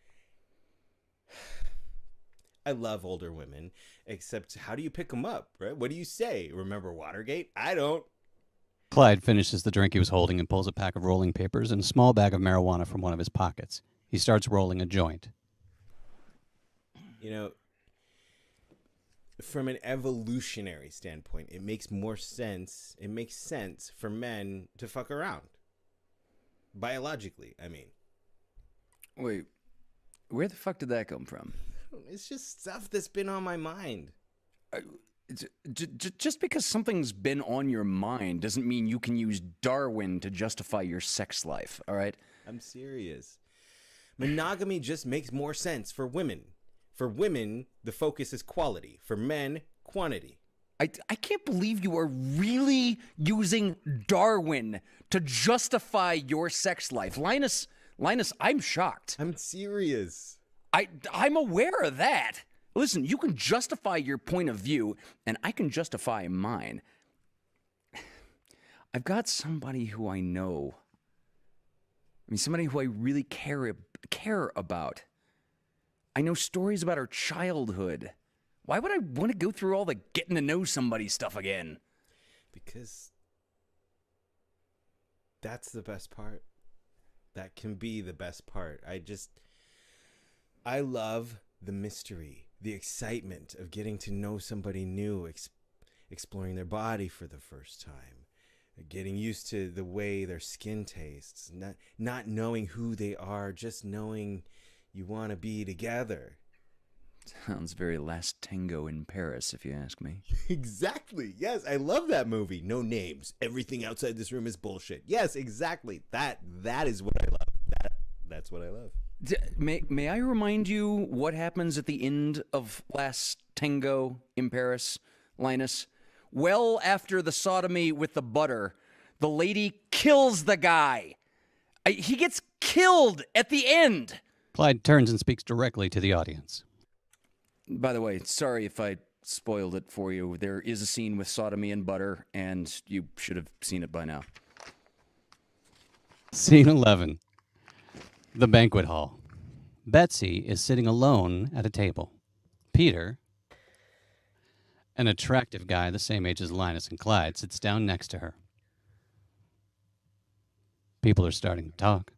I love older women, except how do you pick them up, right? What do you say? Remember Watergate? I don't. Clyde finishes the drink he was holding and pulls a pack of rolling papers and a small bag of marijuana from one of his pockets. He starts rolling a joint. From an evolutionary standpoint, it makes more sense. It makes sense for men to fuck around. Biologically, I mean. Wait, where the fuck did that come from? It's just stuff that's been on my mind. Just because something's been on your mind doesn't mean you can use Darwin to justify your sex life, all right? I'm serious. Monogamy just makes more sense for women. For women, the focus is quality. For men, quantity. I can't believe you are really using Darwin to justify your sex life. Linus, I'm shocked. I'm serious. I'm aware of that. Listen, you can justify your point of view, and I can justify mine. I've got somebody who I know. Somebody who I really care about. I know stories about her childhood. Why would I want to go through all the getting to know somebody stuff again? Because that's the best part. That can be the best part. I love the mystery, the excitement of getting to know somebody new, exploring their body for the first time, getting used to the way their skin tastes, not knowing who they are, just knowing you want to be together. Sounds very Last Tango in Paris, if you ask me. Exactly. Yes, I love that movie. No names. Everything outside this room is bullshit. Yes, exactly. That is what I love. That's what I love. May I remind you what happens at the end of Last Tango in Paris, Linus? Well, after the sodomy with the butter, the lady kills the guy. He gets killed at the end. Clyde turns and speaks directly to the audience. By the way, sorry if I spoiled it for you. There is a scene with sodomy and butter, and you should have seen it by now. Scene 11. The banquet hall. Betsy is sitting alone at a table. Peter, an attractive guy the same age as Linus and Clyde, sits down next to her. People are starting to talk.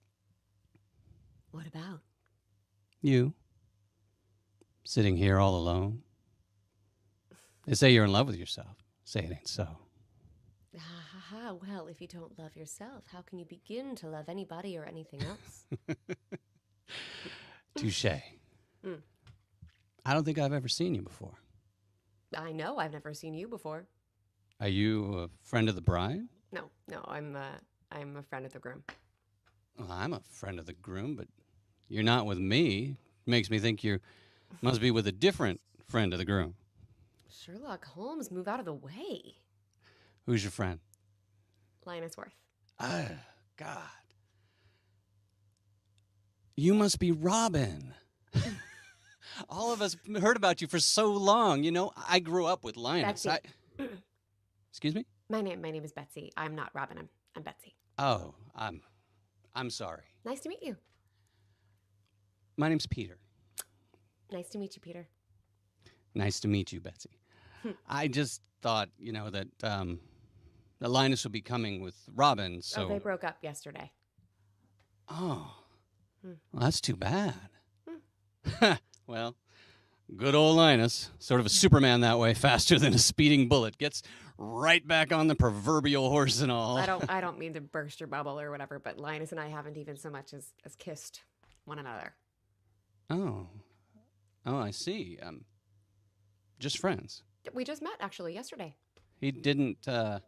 What about? You. Sitting here all alone. They say you're in love with yourself. Say it ain't so. Well, if you don't love yourself, how can you begin to love anybody or anything else? Touché. I don't think I've ever seen you before. I know I've never seen you before. Are you a friend of the bride? No, I'm a friend of the groom. Well, I'm a friend of the groom, but you're not with me. Makes me think you must be with a different friend of the groom. Sherlock Holmes, move out of the way. Who's your friend? Linus Worth. Oh, God. You must be Robin. All of us heard about you for so long. You know, I grew up with Linus. Betsy. Excuse me? My name is Betsy. I'm not Robin. I'm Betsy. Oh, I'm sorry. Nice to meet you. My name's Peter. Nice to meet you, Peter. Nice to meet you, Betsy. I just thought, that Linus would be coming with Robin, so... Oh, they broke up yesterday. Oh. Well, that's too bad. Well, Good old Linus, sort of a Superman that way, faster than a speeding bullet, gets right back on the proverbial horse and all. I don't mean to burst your bubble or whatever, but Linus and I haven't even so much as kissed one another. Oh, I see. Just friends. We just met actually yesterday. He didn't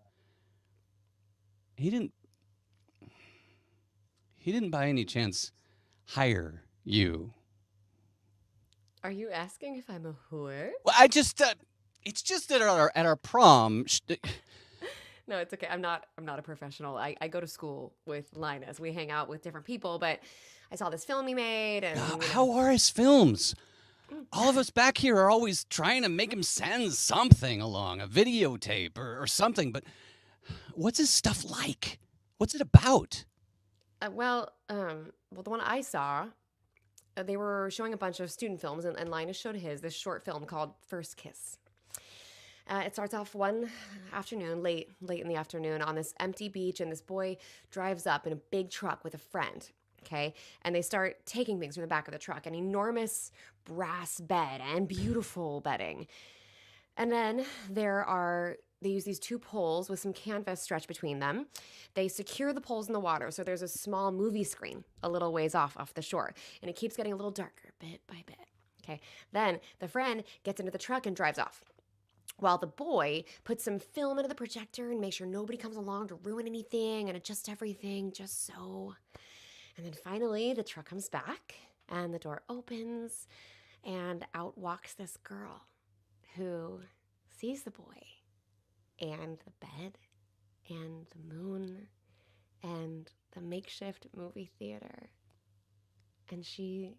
by any chance hire you. Are you asking if I'm a whore? Well, it's just at our prom. No, it's okay. I'm not a professional. I go to school with Linus. We hang out with different people, but I saw this film he made and How are his films? All of us back here are always trying to make him send something along, a videotape or something, but what's his stuff like? What's it about? Well, the one I saw, they were showing a bunch of student films, and Linus showed this short film called First Kiss. It starts off one afternoon, late in the afternoon, on this empty beach, and this boy drives up in a big truck with a friend, okay? And they start taking things from the back of the truck, an enormous brass bed and beautiful bedding. And then they use these two poles with some canvas stretched between them. They secure the poles in the water, so there's a small movie screen a little ways off the shore. And it keeps getting a little darker, bit by bit. Okay. Then the friend gets into the truck and drives off, while the boy puts some film into the projector and makes sure nobody comes along to ruin anything and adjust everything just so. And then finally, the truck comes back, and the door opens, and out walks this girl who sees the boy and the bed and the moon and the makeshift movie theater. And she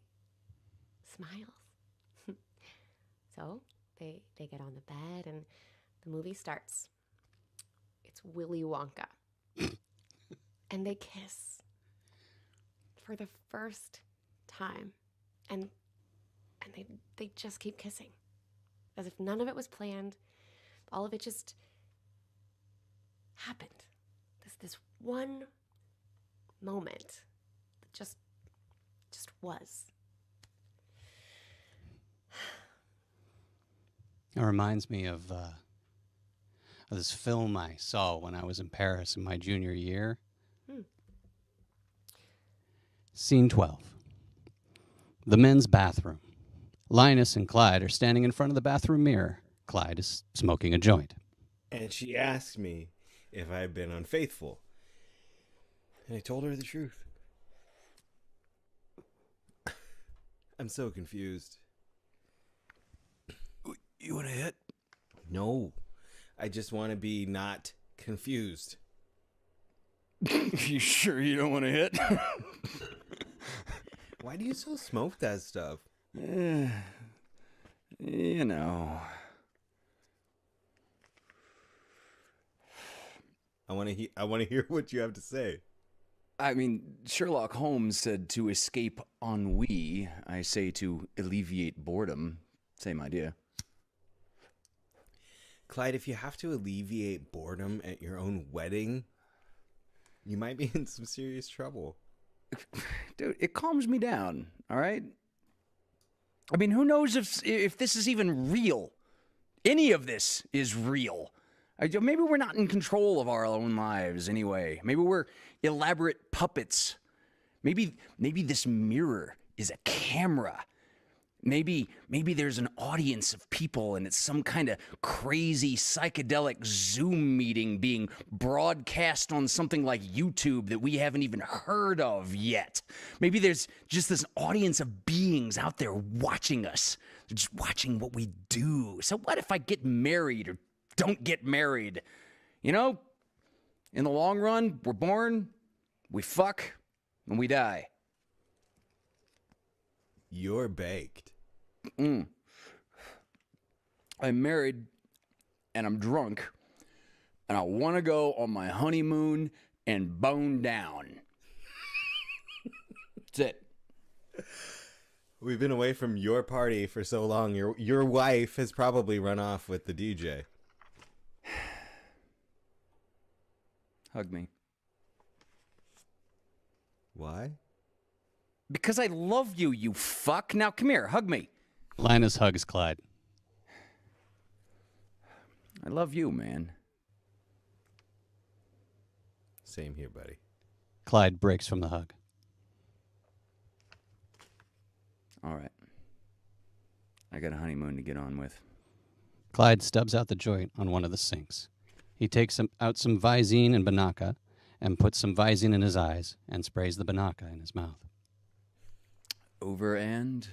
smiles. So they get on the bed and the movie starts. It's Willy Wonka. And they kiss for the first time. And they just keep kissing. As if none of it was planned. All of it just happened. This one moment that just was. It reminds me of this film I saw when I was in Paris in my junior year. Scene 12. The men's bathroom. Linus and Clyde are standing in front of the bathroom mirror. Clyde is smoking a joint. And she asked me if I had been unfaithful. And I told her the truth. I'm so confused. You want to hit? No. I just want to be not confused. You sure you don't want to hit? Why do you so smoke that stuff? You know. I want to hear what you have to say. I mean, Sherlock Holmes said to escape ennui. I say to alleviate boredom. Same idea. Clyde, if you have to alleviate boredom at your own wedding, you might be in some serious trouble. Dude, it calms me down, all right? I mean, who knows if this is even real? Any of this is real. Maybe we're not in control of our own lives anyway. Maybe we're elaborate puppets. Maybe this mirror is a camera. Maybe there's an audience of people and it's some kind of crazy psychedelic Zoom meeting being broadcast on something like YouTube that we haven't even heard of yet. Maybe there's just this audience of beings out there watching us. They're just watching what we do. So what if I get married or don't get married? You know, in the long run, we're born, we fuck, and we die. You're baked. I'm married, and I'm drunk, and I want to go on my honeymoon and bone down. That's it. We've been away from your party for so long. Your wife has probably run off with the DJ. Hug me. Why? Because I love you, you fuck. Now come here, hug me. Linus hugs Clyde. I love you, man. Same here, buddy. Clyde breaks from the hug. All right. I got a honeymoon to get on with. Clyde stubs out the joint on one of the sinks. He takes out some Visine and Banaka and puts some Visine in his eyes and sprays the Banaka in his mouth. Over and...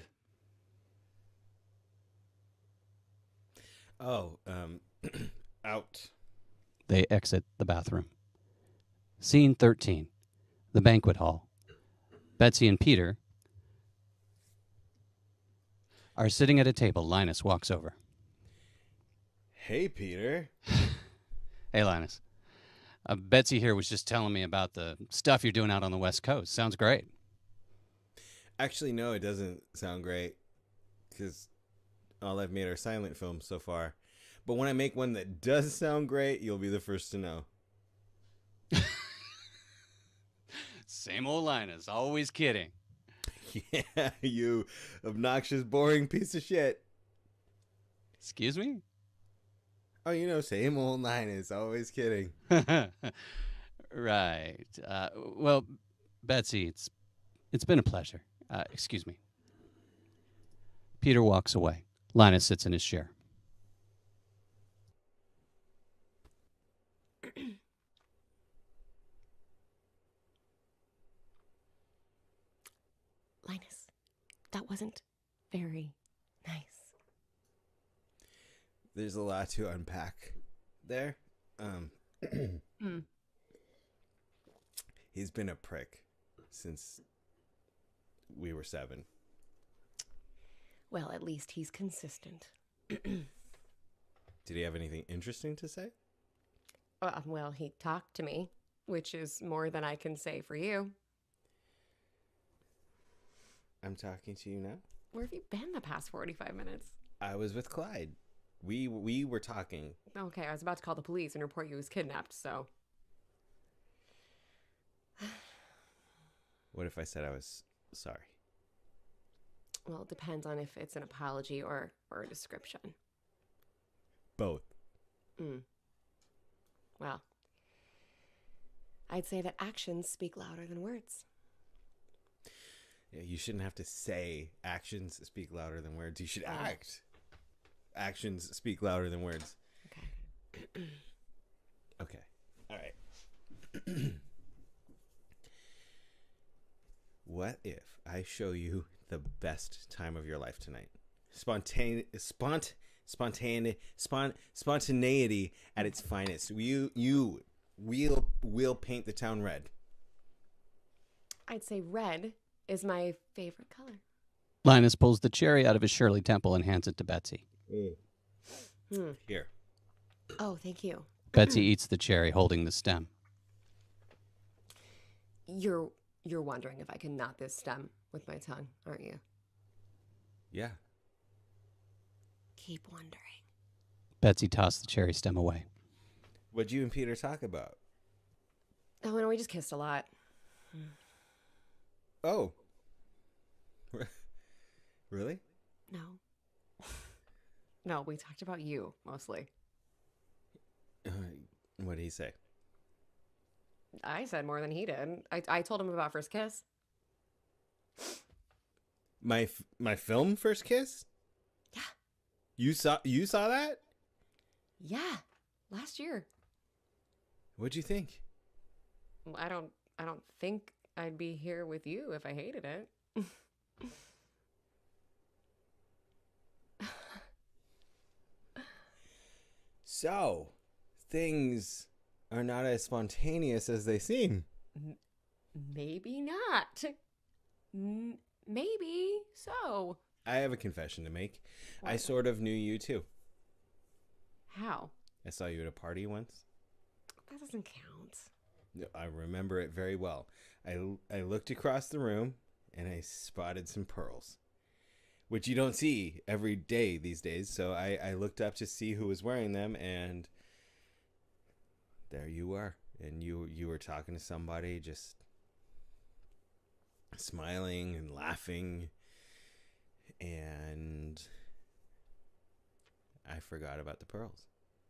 Oh, out. They exit the bathroom. Scene 13. The banquet hall. Betsy and Peter are sitting at a table. Linus walks over. Hey, Peter. Hey, Linus. Betsy here was just telling me about the stuff you're doing out on the West Coast. Sounds great. Actually, no, it doesn't sound great. Because all I've made are silent films so far. But when I make one that does sound great, you'll be the first to know. Same old Linus, always kidding. Yeah, you obnoxious, boring piece of shit. Excuse me? Oh, you know, same old Linus, always kidding. Right. Well, Betsy, it's been a pleasure. Excuse me. Peter walks away. Linus sits in his chair. Linus, that wasn't very nice. There's a lot to unpack there. He's been a prick since we were 7. Well, at least he's consistent. Did he have anything interesting to say? Well, he talked to me, which is more than I can say for you. I'm talking to you now. Where have you been the past 45 minutes? I was with Clyde. We were talking. Okay, I was about to call the police and report you as kidnapped, so... What if I said I was sorry? Well, it depends on if it's an apology or a description. Both. Well, I'd say that actions speak louder than words. Yeah, you shouldn't have to say actions speak louder than words. You should act. Actions speak louder than words. Okay. Okay. All right. What if I show you the best time of your life tonight? Spontaneity at its finest. We'll paint the town red. I'd say red is my favorite color. Linus pulls the cherry out of his Shirley Temple and hands it to Betsy. Here. Oh, thank you. Betsy eats the cherry, holding the stem. You're wondering if I can knot this stem with my tongue, aren't you? Yeah. Keep wondering. Betsy tossed the cherry stem away. What'd you and Peter talk about? Oh, no, we just kissed a lot. Oh. Really? No. No, we talked about you, mostly. What did he say? I said more than he did. I told him about first kiss. My film First Kiss? Yeah. You saw that? Yeah, last year. What'd you think? Well, I don't think I'd be here with you if I hated it. So, things are not as spontaneous as they seem. Maybe not. Maybe so. I have a confession to make. What? I sort of knew you too. How? I saw you at a party once. That doesn't count. I remember it very well. I looked across the room and I spotted some pearls, which you don't see every day these days. So I looked up to see who was wearing them, and there you were. And you were talking to somebody, just smiling and laughing. And I forgot about the pearls.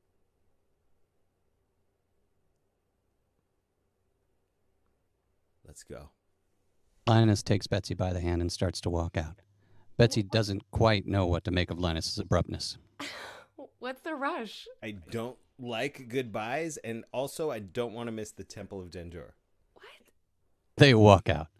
Let's go. Linus takes Betsy by the hand and starts to walk out. Betsy doesn't quite know what to make of Linus's abruptness. What's the rush? I don't like goodbyes, and also I don't want to miss the Temple of Dendur. What? They walk out.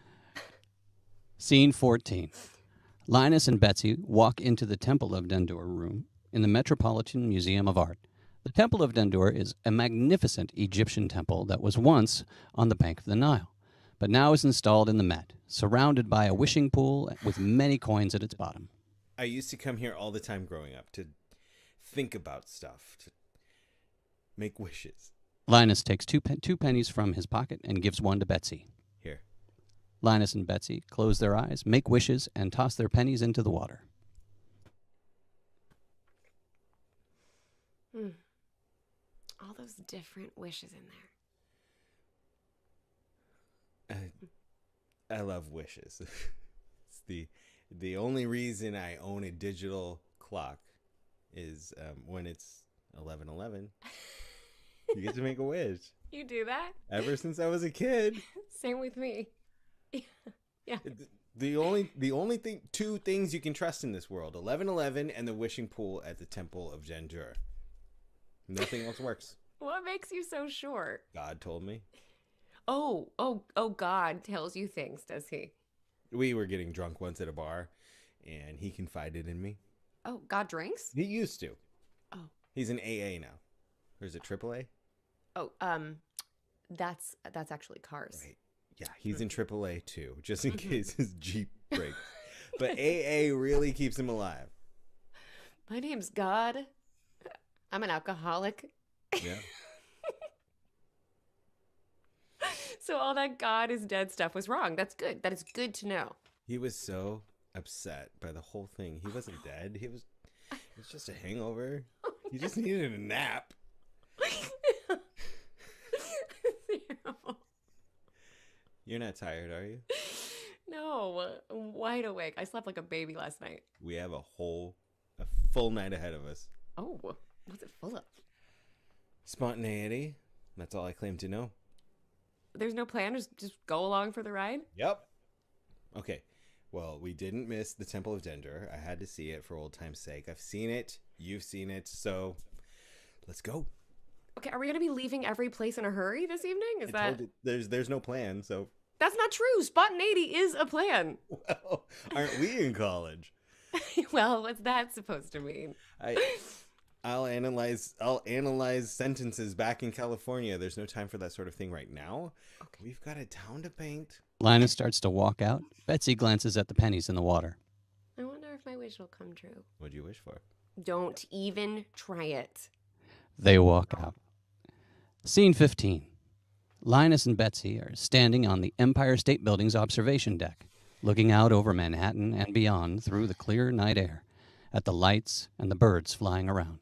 Scene 14. Linus and Betsy walk into the Temple of Dendur room in the Metropolitan Museum of Art. The Temple of Dendur is a magnificent Egyptian temple that was once on the bank of the Nile, but now is installed in the Met, surrounded by a wishing pool with many coins at its bottom. I used to come here all the time growing up to think about stuff, to make wishes. Linus takes two pennies from his pocket and gives one to Betsy. Here. Linus and Betsy close their eyes, make wishes, and toss their pennies into the water. All those different wishes in there. I love wishes. It's the only reason I own a digital clock is when it's 11:11. You get to make a wish. You do that? Ever since I was a kid. Same with me. Yeah. The only two things you can trust in this world: 11:11 and the wishing pool at the Temple of Dendur. Nothing else works. What makes you so sure? God told me. Oh, God tells you things, does he? We were getting drunk once at a bar, and he confided in me. Oh, God drinks? He used to. Oh. He's in AA now. Or is it AAA? Oh, that's actually Cars. Right. Yeah, he's in AAA too, just in case his Jeep breaks. But AA really keeps him alive. My name's God. I'm an alcoholic. Yeah. So all that God is dead stuff was wrong. That's good. That is good to know. He was so upset by the whole thing. He wasn't dead. It was just a hangover. He just needed a nap. You're not tired, are you? No, I'm wide awake. I slept like a baby last night. We have a full night ahead of us. Oh, what's it full of? Spontaneity. That's all I claim to know. There's no plan? Just go along for the ride? Yep. Okay. Well, we didn't miss the Temple of Dendur. I had to see it for old time's sake. I've seen it. You've seen it. So let's go. Okay, are we going to be leaving every place in a hurry this evening? There's no plan, so. That's not true. Spontaneity is a plan. Well, aren't we in college? Well, what's that supposed to mean? I'll analyze sentences back in California. There's no time for that sort of thing right now. Okay. We've got a town to paint. Linus starts to walk out. Betsy glances at the pennies in the water. I wonder if my wish will come true. What'd you wish for? Don't even try it. They walk out. Scene 15. Linus and Betsy are standing on the Empire State Building's observation deck, looking out over Manhattan and beyond through the clear night air at the lights and the birds flying around.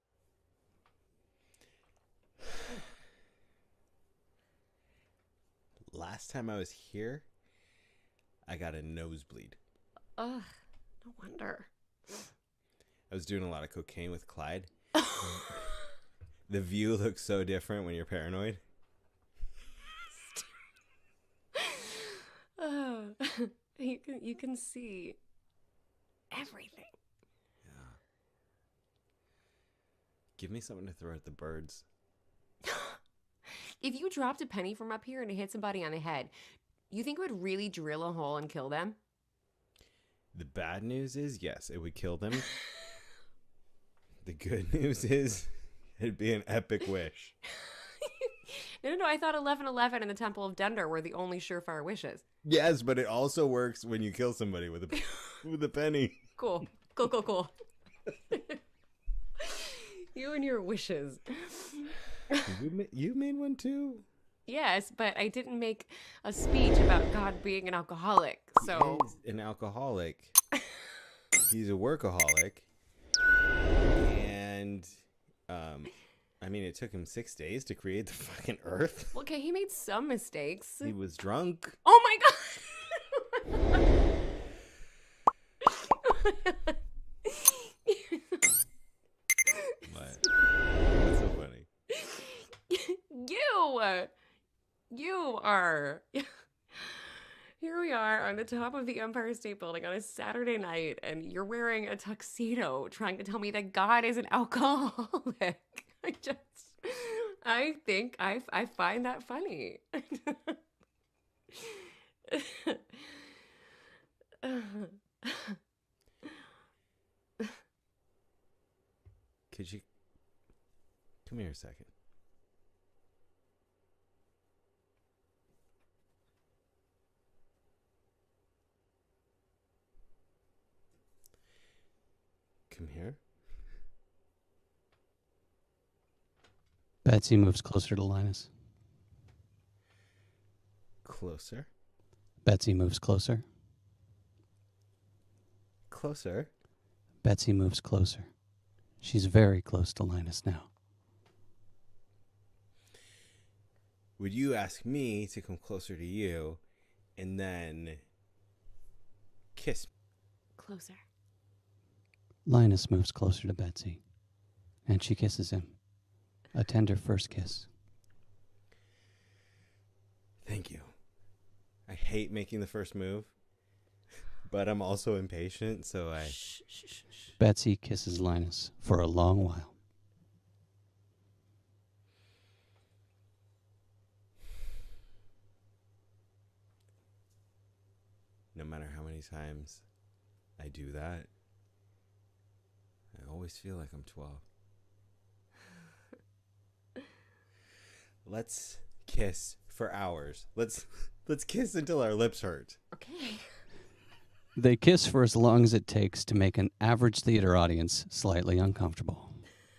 Last time I was here, I got a nosebleed. Ugh, no wonder. I was doing a lot of cocaine with Clyde. The view looks so different when you're paranoid. You can see everything. Yeah. Give me something to throw at the birds. If you dropped a penny from up here and it hit somebody on the head, you think it would really drill a hole and kill them? The bad news is, yes, it would kill them. The good news is, it'd be an epic wish. No, I thought 11:11 and the Temple of Dendur were the only surefire wishes. Yes, but it also works when you kill somebody with a penny. Cool. You and your wishes. You made one too? Yes, but I didn't make a speech about God being an alcoholic, so... He's an alcoholic. He's a workaholic. And, I mean, it took him 6 days to create the fucking Earth. Okay, he made some mistakes. He was drunk. Oh my God! here. Here we are on the top of the Empire State Building on a Saturday night, and you're wearing a tuxedo trying to tell me that God is an alcoholic. I think I find that funny. Could you come here a second? Come here. Betsy moves closer to Linus. Closer. Betsy moves closer. Closer. Betsy moves closer. She's very close to Linus now. Would you ask me to come closer to you and then kiss me? Closer. Linus moves closer to Betsy, and she kisses him. A tender first kiss. Thank you. I hate making the first move, but I'm also impatient, so I... Shh, shh, shh, shh. Betsy kisses Linus for a long while. No matter how many times I do that, I always feel like I'm 12. Let's kiss for hours. Let's kiss until our lips hurt. Okay. They kiss for as long as it takes to make an average theater audience slightly uncomfortable.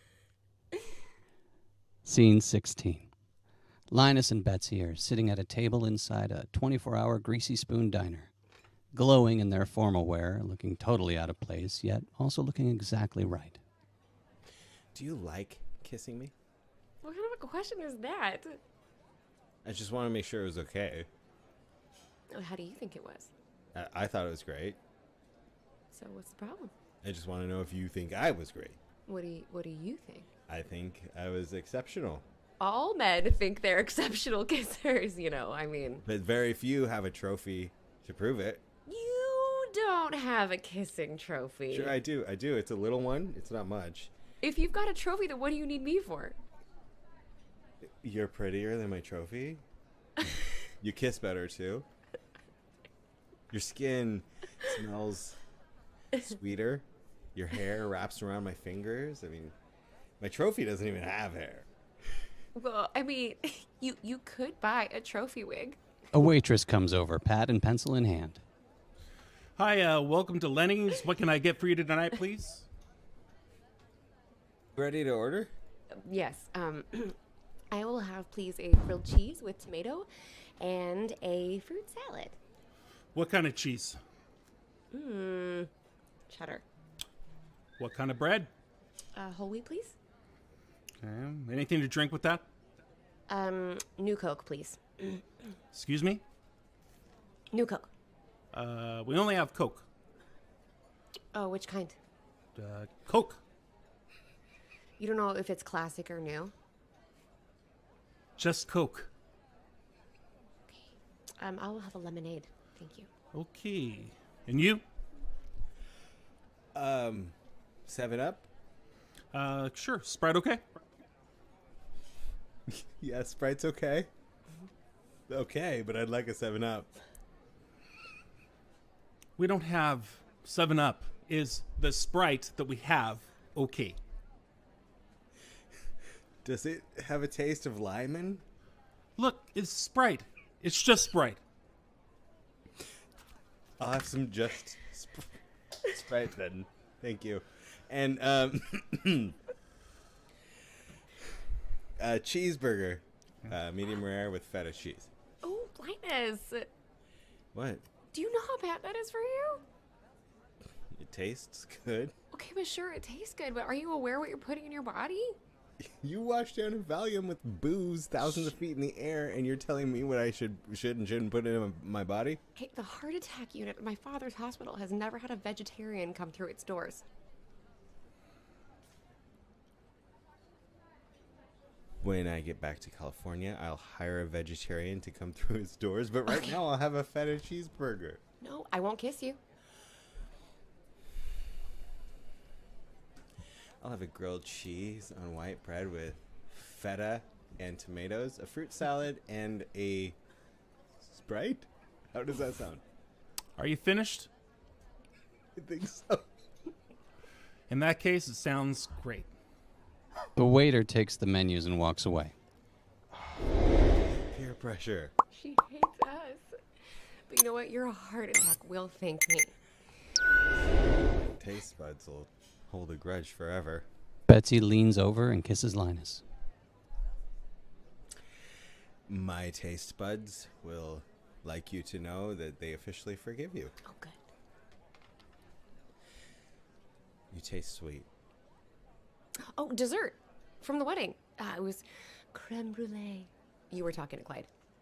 Scene 16. Linus and Betsy are sitting at a table inside a 24-hour Greasy Spoon diner, glowing in their formal wear, looking totally out of place, yet also looking exactly right. Do you like kissing me? What kind of a question is that? I just want to make sure it was okay. Oh, how do you think it was? I thought it was great. So what's the problem? I just want to know if you think I was great. What do you think? I think I was exceptional. All men think they're exceptional kissers, I mean. But very few have a trophy to prove it. You don't have a kissing trophy. Sure, I do. It's a little one. It's not much. If you've got a trophy, then what do you need me for? You're prettier than my trophy. You kiss better, too. Your skin smells sweeter. Your hair wraps around my fingers. I mean, my trophy doesn't even have hair. Well, I mean, you could buy a trophy wig. A waitress comes over, pad and pencil in hand. Hi, welcome to Lenny's. What can I get for you tonight, please? Ready to order? Yes. I will have, please, a grilled cheese with tomato and a fruit salad. What kind of cheese? Cheddar. What kind of bread? Whole wheat, please. Okay. Anything to drink with that? New Coke, please. Excuse me? New Coke. We only have Coke. Oh, which kind? Coke. You don't know if it's classic or new? Just Coke. Okay. I'll have a lemonade. Thank you. Okay. And you? 7 Up? Sure. Sprite okay? Yeah, Sprite's okay. Okay, but I'd like a 7 Up. We don't have 7 Up. Is the Sprite that we have okay? Does it have a taste of lemon? Look, it's Sprite. It's just Sprite. I'll have some just Sprite then. Thank you. And cheeseburger, medium rare with feta cheese. Oh, Linus. What? Do you know how bad that is for you? It tastes good. Okay, but sure, it tastes good, but are you aware what you're putting in your body? You washed down a Valium with booze thousands of feet in the air, and you're telling me what I should and shouldn't put in my body? Hey, the heart attack unit at my father's hospital has never had a vegetarian come through its doors. When I get back to California, I'll hire a vegetarian to come through his doors. But right now, I'll have a feta cheeseburger. No, I won't kiss you. I'll have a grilled cheese on white bread with feta and tomatoes, a fruit salad, and a Sprite. How does that sound? Are you finished? I think so. In that case, it sounds great. The waiter takes the menus and walks away. Peer pressure. She hates us. But you know what? Your heart attack will thank me. Taste buds will hold a grudge forever. Betsy leans over and kisses Linus. My taste buds will like you to know that they officially forgive you. Oh, good. You taste sweet. Oh, dessert from the wedding. It was creme brulee. You were talking to Clyde.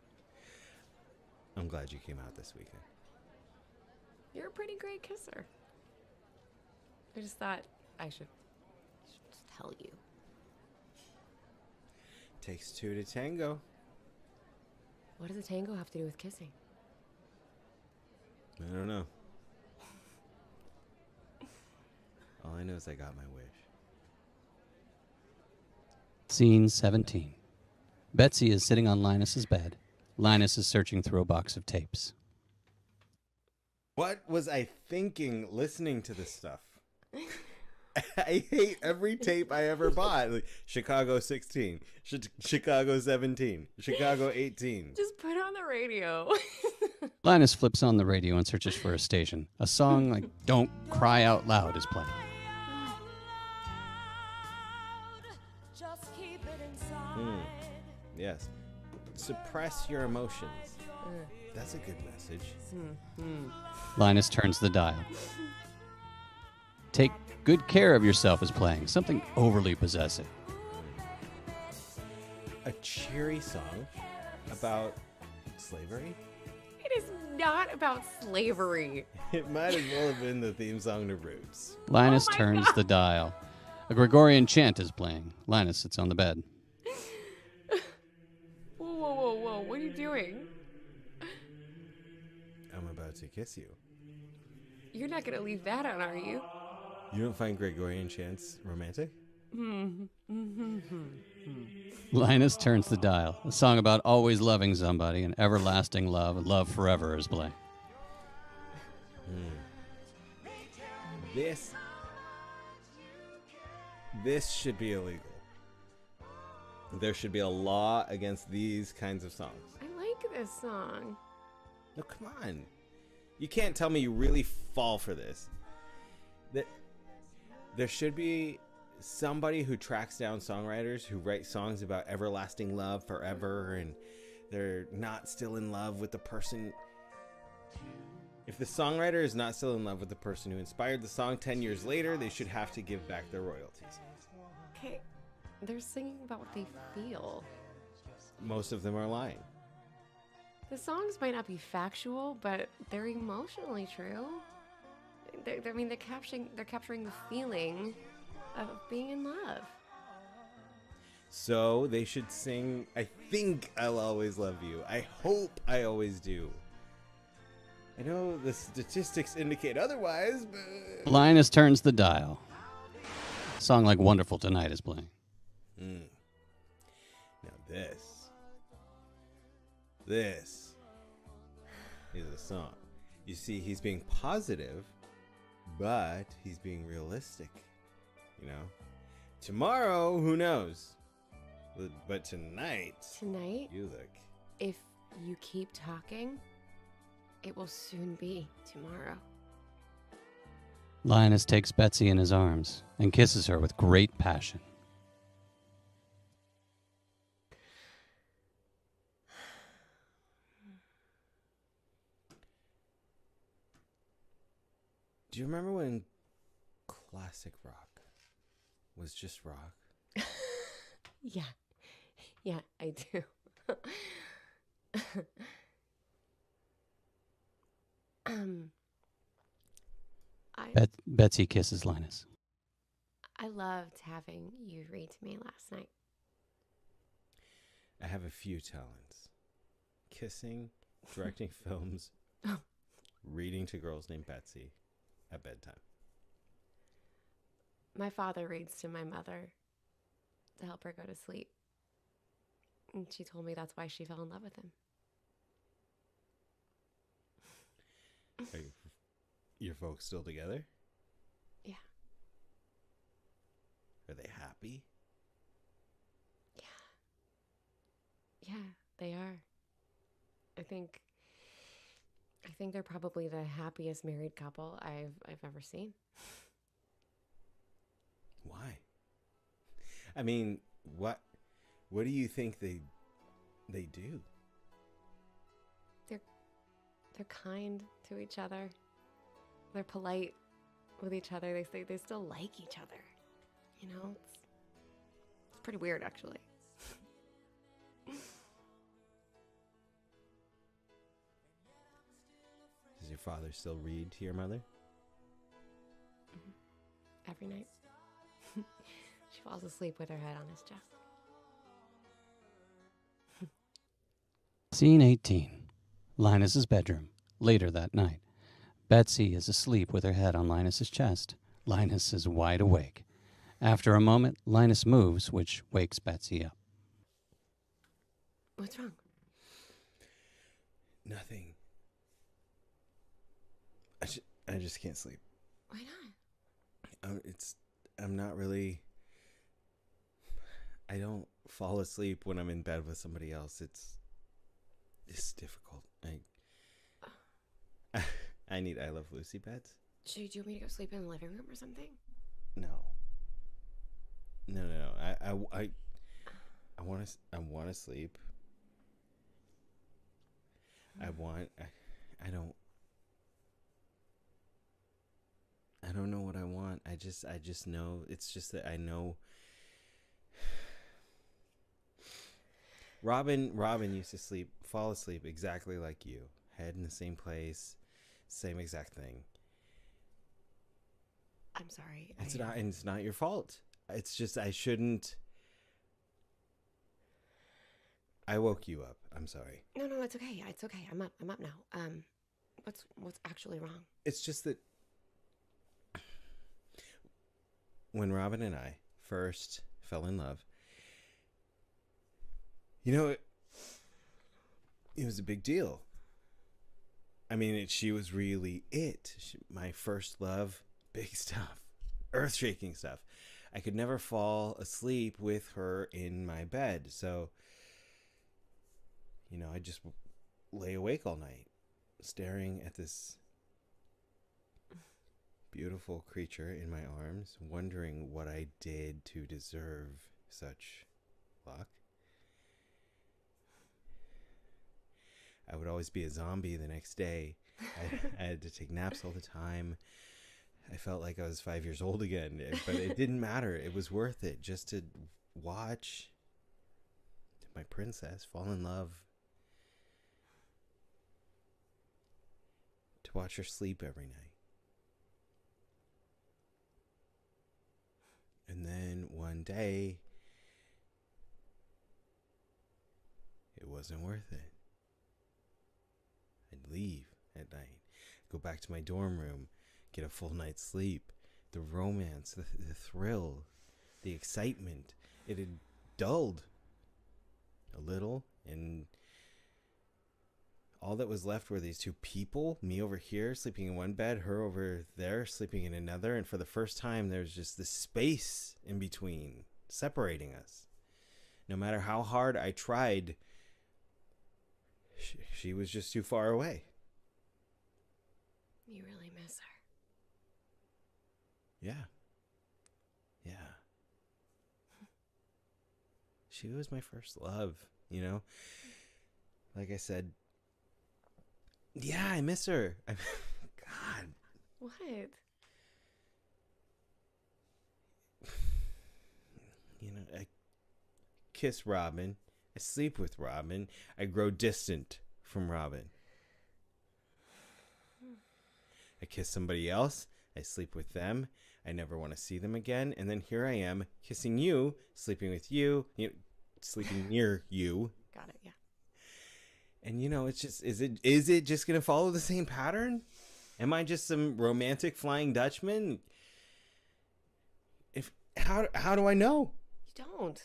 I'm glad you came out this weekend. You're a pretty great kisser. I just thought I should tell you. Takes two to tango. What does a tango have to do with kissing? I don't know. All I know is I got my wish. Scene 17. Betsy is sitting on Linus's bed. Linus is searching through a box of tapes. What was I thinking listening to this stuff? I hate every tape I ever bought. Like Chicago 16, Chicago 17, Chicago 18. Just put on the radio. Linus flips on the radio and searches for a station. A song like Don't Cry Out Loud is playing. Yes. Suppress your emotions. That's a good message. Linus turns the dial. Take Good Care of Yourself is playing, something overly possessive. A cheery song about slavery? It is not about slavery. It might as well have been the theme song to Roots. Linus turns the dial. A Gregorian chant is playing. Linus sits on the bed. Whoa. What are you doing? I'm about to kiss you. You're not going to leave that on, are you? You don't find Gregorian chants romantic? Linus turns the dial. A song about always loving somebody and everlasting love and love forever is playing. This should be illegal. There should be a law against these kinds of songs. I like this song. No, come on. You can't tell me you really fall for this. There should be somebody who tracks down songwriters who write songs about everlasting love forever and they're not still in love with the person. If the songwriter is not still in love with the person who inspired the song 10 years later, they should have to give back their royalties. Okay, they're singing about what they feel. Most of them are lying. The songs might not be factual, but they're emotionally true. They're capturing the feeling of being in love. So they should sing, I think I'll always love you. I hope I always do. I know the statistics indicate otherwise, but... Linus turns the dial. A song like Wonderful Tonight is playing. Now this is a song. You see, he's being positive, but he's being realistic. You know? Tomorrow, who knows? But tonight, you look. If you keep talking, it will soon be tomorrow. Linus takes Betsy in his arms and kisses her with great passion. Do you remember when classic rock was just rock? Yeah, I do. Betsy kisses Linus. I loved having you read to me last night. I have a few talents. Kissing, directing films, reading to girls named Betsy at bedtime. My father reads to my mother to help her go to sleep. And she told me that's why she fell in love with him. Are your folks still together? Yeah. Are they happy? Yeah, they are. I think they're probably the happiest married couple I've ever seen. Why? I mean, what do you think they do? They're kind to each other. They're polite with each other. They still like each other. You know, it's pretty weird, actually. Does your father still read to your mother? Mm-hmm. Every night. She falls asleep with her head on his chest. Scene 18. Linus's bedroom. Later that night. Betsy is asleep with her head on Linus's chest. Linus is wide awake. After a moment, Linus moves, which wakes Betsy up. What's wrong? Nothing. I just can't sleep. Why not? I'm not really. I don't fall asleep when I'm in bed with somebody else. It's difficult. I need I Love Lucy beds. Do you want me to go sleep in the living room or something? No. I want to sleep. I don't know what I want. I just know. It's just that I know. Robin used to fall asleep exactly like you. Head in the same place, same exact thing. I'm sorry. It's not your fault. It's just I shouldn't. I woke you up. I'm sorry. No, it's okay. It's okay. I'm up now. What's actually wrong? It's just that when Robin and I first fell in love, it was a big deal. I mean, she was really my first love, big stuff, earth-shaking stuff. I could never fall asleep with her in my bed, so, I just lay awake all night, staring at this beautiful creature in my arms, wondering what I did to deserve such luck. I would always be a zombie the next day. I had to take naps all the time. I felt like I was 5 years old again, but it didn't matter. It was worth it just to watch my princess fall in love, to watch her sleep every night. And then one day, it wasn't worth it. I'd leave at night, go back to my dorm room, get a full night's sleep. The romance, the thrill, the excitement, it had dulled a little, and all that was left were these two people, me over here sleeping in one bed, her over there sleeping in another, and for the first time there's just this space in between separating us. No matter how hard I tried, she was just too far away. You really miss her. Yeah. She was my first love, Like I said, yeah, I miss her. God. What? I kiss Robin. I sleep with Robin. I grow distant from Robin. I kiss somebody else. I sleep with them. I never want to see them again. And then here I am kissing you, sleeping with you, sleeping near you. Got it, yeah. And it's just, is it just going to follow the same pattern? Am I just some romantic Flying Dutchman? How do I know? You don't.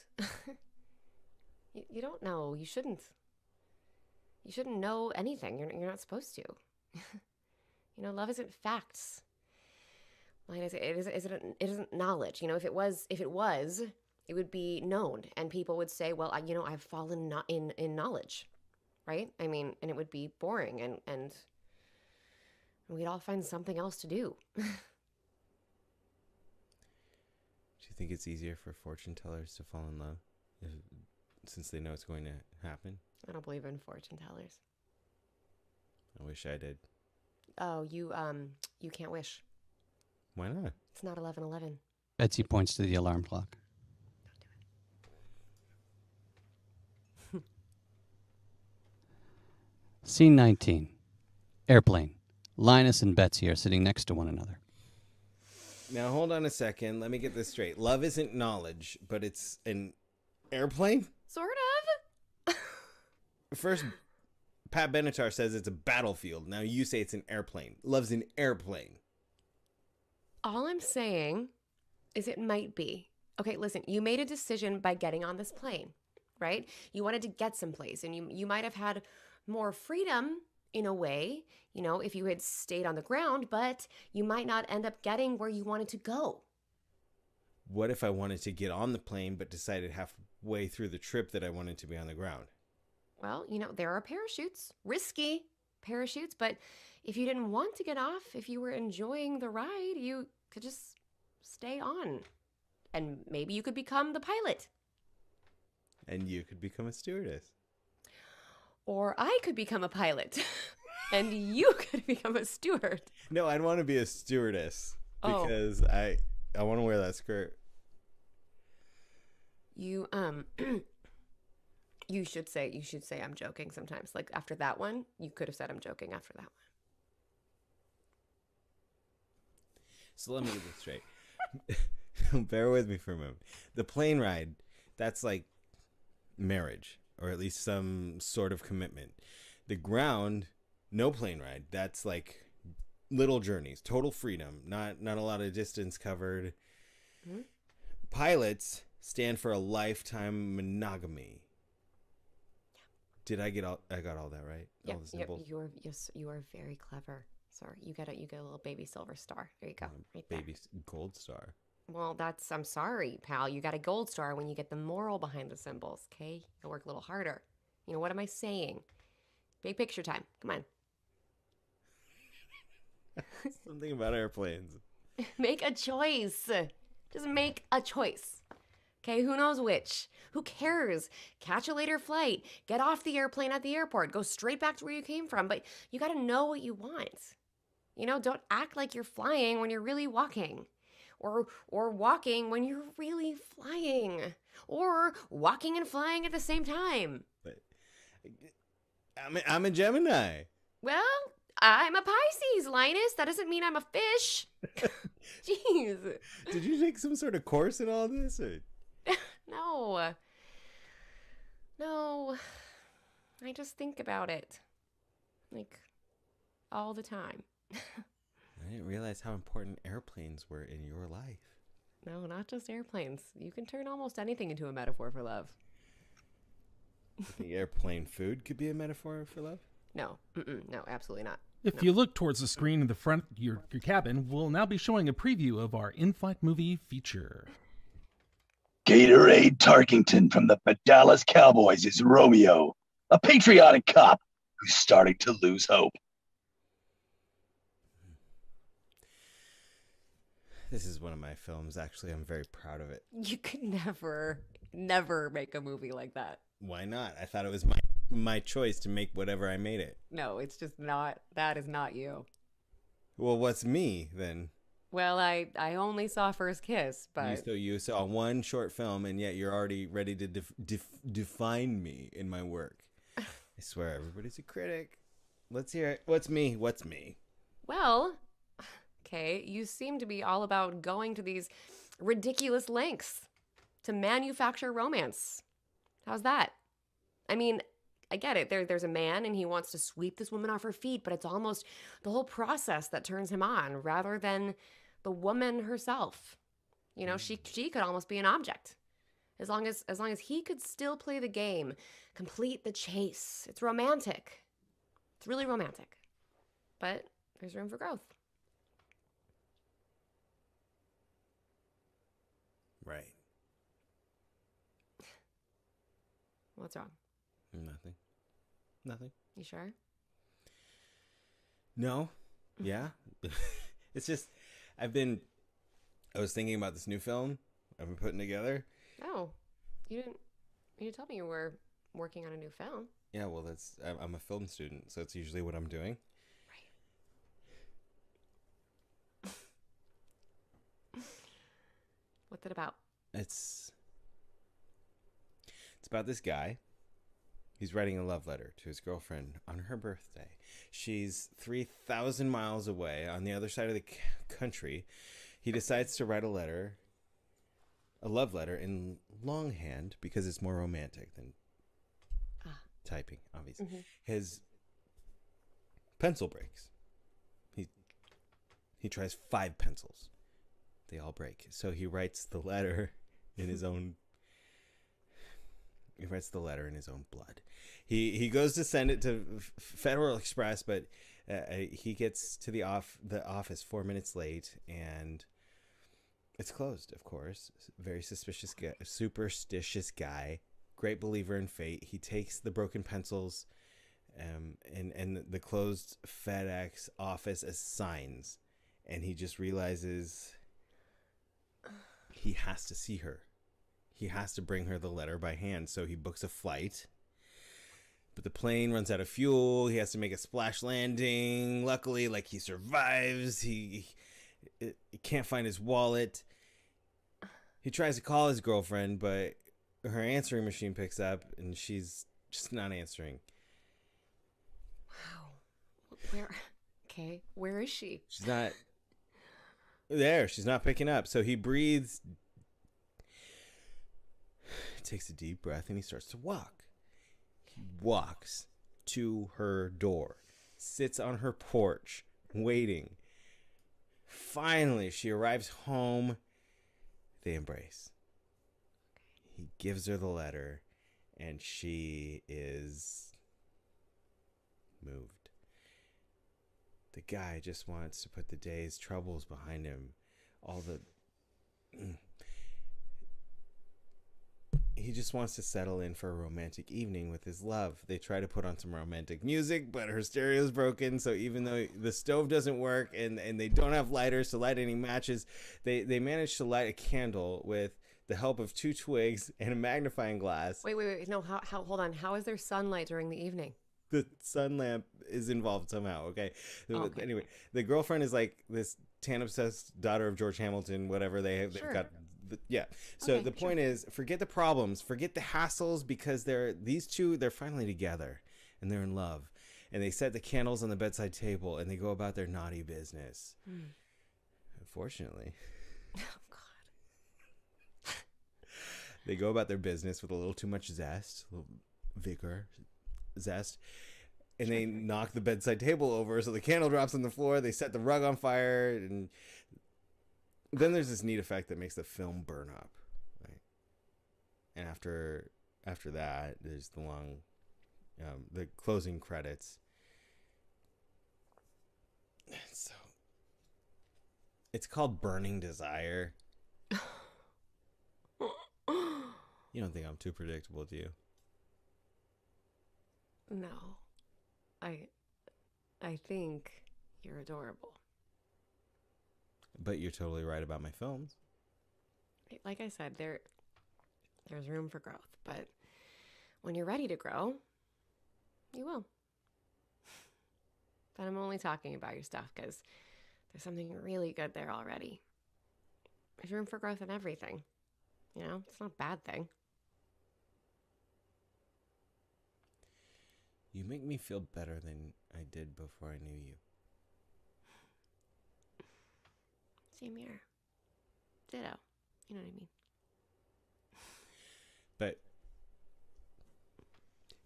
You don't know. You shouldn't. You shouldn't know anything. You're not supposed to. Love isn't facts. It isn't knowledge. If it was, it would be known, and people would say, well, I've fallen in knowledge, right? And it would be boring, and we'd all find something else to do. Do you think it's easier for fortune tellers to fall in love since they know it's going to happen? I don't believe in fortune tellers. I wish I did. Oh, you can't wish. Why not? It's not 11:11. Betsy points to the alarm clock. Don't do it. Scene 19. Airplane. Linus and Betsy are sitting next to one another. Now, hold on a second. Let me get this straight. Love isn't knowledge, but it's an airplane? Sort of. First, Pat Benatar says it's a battlefield. Now you say it's an airplane. Love's an airplane. All I'm saying is it might be. Okay, listen, you made a decision by getting on this plane, right? You wanted to get someplace, and you might have had more freedom in a way, if you had stayed on the ground, but you might not end up getting where you wanted to go. What if I wanted to get on the plane but decided halfway through the trip that I wanted to be on the ground? Well, there are parachutes, risky parachutes, but if you didn't want to get off, if you were enjoying the ride, you could just stay on. And maybe you could become the pilot. And you could become a stewardess. Or I could become a pilot. And you could become a steward. No, I'd want to be a stewardess. Because I want to wear that skirt. You should say I'm joking sometimes. Like after that one, you could have said I'm joking after that one. So let me get this straight. Bear with me for a moment. The plane ride, that's like marriage, or at least some sort of commitment. The ground, no plane ride, that's like little journeys, total freedom, not a lot of distance covered. Mm-hmm. Pilots stand for a lifetime monogamy. Yeah. Did I got all that right? Yeah, you are very clever. Sorry, you get a little baby silver star. There you go. Right there. Baby gold star. Well, I'm sorry, pal. You got a gold star when you get the moral behind the symbols, okay? You work a little harder. What am I saying? Big picture time. Come on. Something about airplanes. Make a choice. Just make a choice. Okay, who knows which? Who cares? Catch a later flight. Get off the airplane at the airport. Go straight back to where you came from. But you got to know what you want. Don't act like you're flying when you're really walking. Or walking when you're really flying. Or walking and flying at the same time. But I'm a Gemini. Well, I'm a Pisces, Linus. That doesn't mean I'm a fish. Jeez. Did you take some sort of course in all this? Or? No. I just think about it. Like, all the time. I didn't realize how important airplanes were in your life. No, not just airplanes. You can turn almost anything into a metaphor for love. You think airplane food could be a metaphor for love? No. No, absolutely not. If you look towards the screen in the front of your cabin, we'll now be showing a preview of our in-flight movie feature. Gatorade Tarkington from the Dallas Cowboys is Romeo, a patriotic cop who's starting to lose hope. This is one of my films. Actually, I'm very proud of it. You could never make a movie like that. Why not? I thought it was my choice to make whatever I made it. No, it's just not. That is not you. Well, what's me then? Well, I only saw First Kiss, but you saw one short film, and yet you're already ready to define me in my work. I swear, everybody's a critic. Let's hear it. What's me? Well, okay, you seem to be all about going to these ridiculous lengths to manufacture romance. How's that? I mean, I get it. There's a man and he wants to sweep this woman off her feet, but it's almost the whole process that turns him on rather than the woman herself. You know, she could almost be an object. As long as he could still play the game, complete the chase. It's romantic. It's really romantic. But there's room for growth. Right. What's wrong? Nothing. You sure? No. Yeah. It's just, I was thinking about this new film I've been putting together. Oh, you didn't tell me you were working on a new film. Yeah, well, I'm a film student, so it's usually what I'm doing. Right. What's it about? It's about this guy. He's writing a love letter to his girlfriend on her birthday. She's 3,000 miles away on the other side of the country. He decides to write a love letter in longhand because it's more romantic than typing, obviously. Mm-hmm. His pencil breaks. He tries 5 pencils. They all break. So he writes the letter in his own blood. He goes to send it to Federal Express, but he gets to the office 4 minutes late, and it's closed, of course. Very superstitious guy. Great believer in fate. He takes the broken pencils and the closed FedEx office as signs, and he just realizes he has to see her. He has to bring her the letter by hand, so he books a flight. But the plane runs out of fuel. He has to make a splash landing. Luckily, he survives. He can't find his wallet. He tries to call his girlfriend, but her answering machine picks up, and she's just not answering. Wow. Where is she? She's not there. She's not picking up. So he breathes, takes a deep breath, and he starts to walk. He walks to her door, sits on her porch, waiting. Finally, she arrives home. They embrace. He gives her the letter, and she is moved. The guy just wants to put the day's troubles behind him. He just wants to settle in for a romantic evening with his love. They try to put on some romantic music, but her stereo's broken, so even though the stove doesn't work and they don't have lighters to light any matches, they manage to light a candle with the help of 2 twigs and a magnifying glass. Wait. No, how hold on. How is there sunlight during the evening? The sun lamp is involved somehow, okay? Okay. Anyway, the girlfriend is like this tan-obsessed daughter of George Hamilton, whatever. They've got... Yeah. So the point is, forget the problems, forget the hassles, because these two, they're finally together and they're in love. And they set the candles on the bedside table and they go about their naughty business. Unfortunately. Oh, God. They go about their business with a little too much zest, a little vigor, zest. And they knock the bedside table over, so the candle drops on the floor. They set the rug on fire, and then there's this neat effect that makes the film burn up, right? And after that, there's the long, the closing credits. So it's called Burning Desire. You don't think I'm too predictable, do you? No, I think you're adorable. But you're totally right about my films. Like I said, there's room for growth, but when you're ready to grow, you will. But I'm only talking about your stuff because there's something really good there already. There's room for growth in everything. You know, it's not a bad thing. You make me feel better than I did before I knew you. Same here. Ditto. You know what I mean? But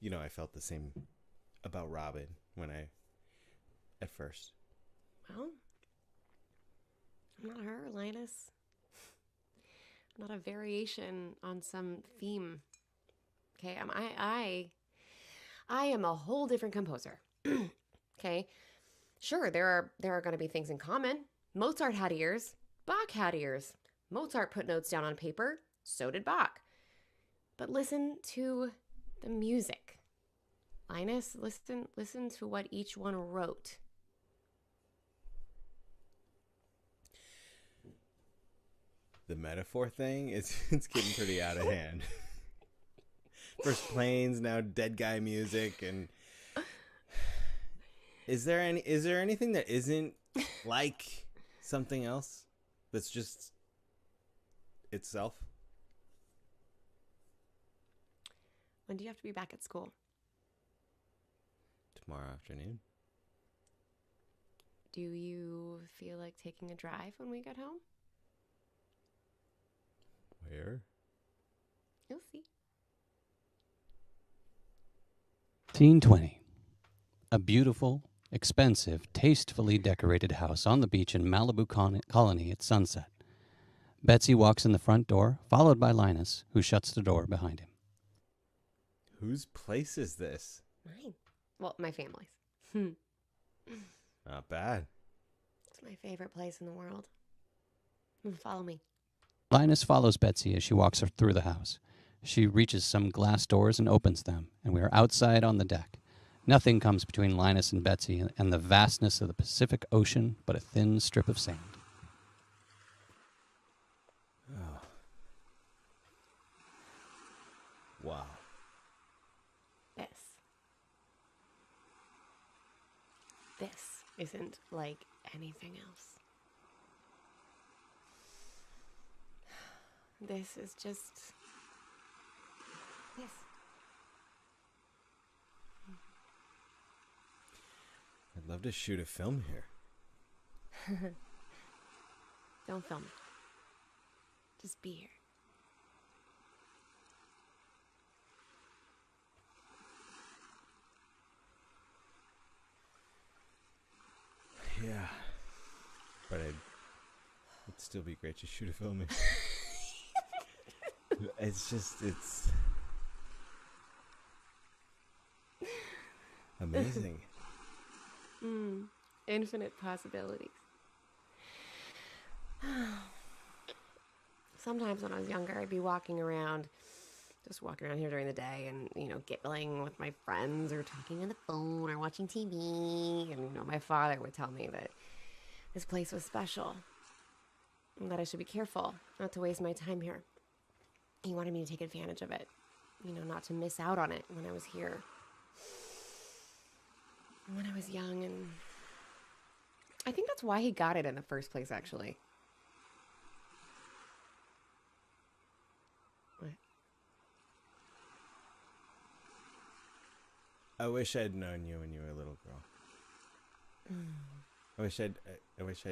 I felt the same about Robin at first. Well, I'm not her, Linus. I'm not a variation on some theme. Okay, I am a whole different composer. Okay, sure, there are going to be things in common. Mozart had ears. Bach had ears. Mozart put notes down on paper. So did Bach. But listen to the music. Linus, listen to what each one wrote. The metaphor thing, it's getting pretty out of hand. First planes, now dead guy music, and is there anything that isn't like something else that's just itself? When do you have to be back at school? Tomorrow afternoon. Do you feel like taking a drive when we get home? Where? You'll see. Scene 20. A beautiful, expensive, tastefully decorated house on the beach in Malibu Colony at sunset. Betsy walks in the front door, followed by Linus, who shuts the door behind him. Whose place is this? Mine. Well, my family's. Not bad. It's my favorite place in the world. Follow me. Linus follows Betsy as she walks her through the house. She reaches some glass doors and opens them, and we are outside on the deck. Nothing comes between Linus and Betsy and the vastness of the Pacific Ocean but a thin strip of sand. Oh. Wow. This isn't like anything else. This is just this. I'd love to shoot a film here. Don't film it. Just be here. Yeah. But it'd still be great to shoot a film here. It's amazing. Infinite possibilities. Sometimes when I was younger, I'd be walking around here during the day and, giggling with my friends or talking on the phone or watching TV. And, my father would tell me that this place was special and that I should be careful not to waste my time here. He wanted me to take advantage of it, not to miss out on it when I was here. When I was young, and I think that's why he got it in the first place, actually. What? I wish I'd known you when you were a little girl. I wish I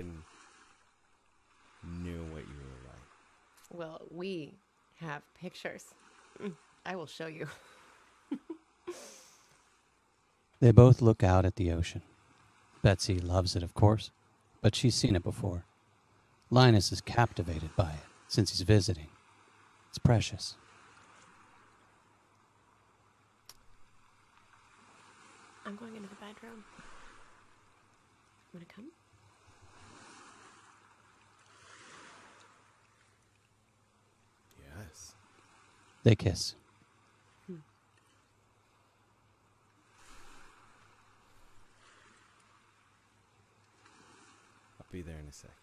knew what you were like. Well, we have pictures. I will show you. They both look out at the ocean. Betsy loves it, of course, but she's seen it before. Linus is captivated by it since he's visiting. It's precious. I'm going into the bedroom. Want to come? Yes. They kiss. Be there in a second.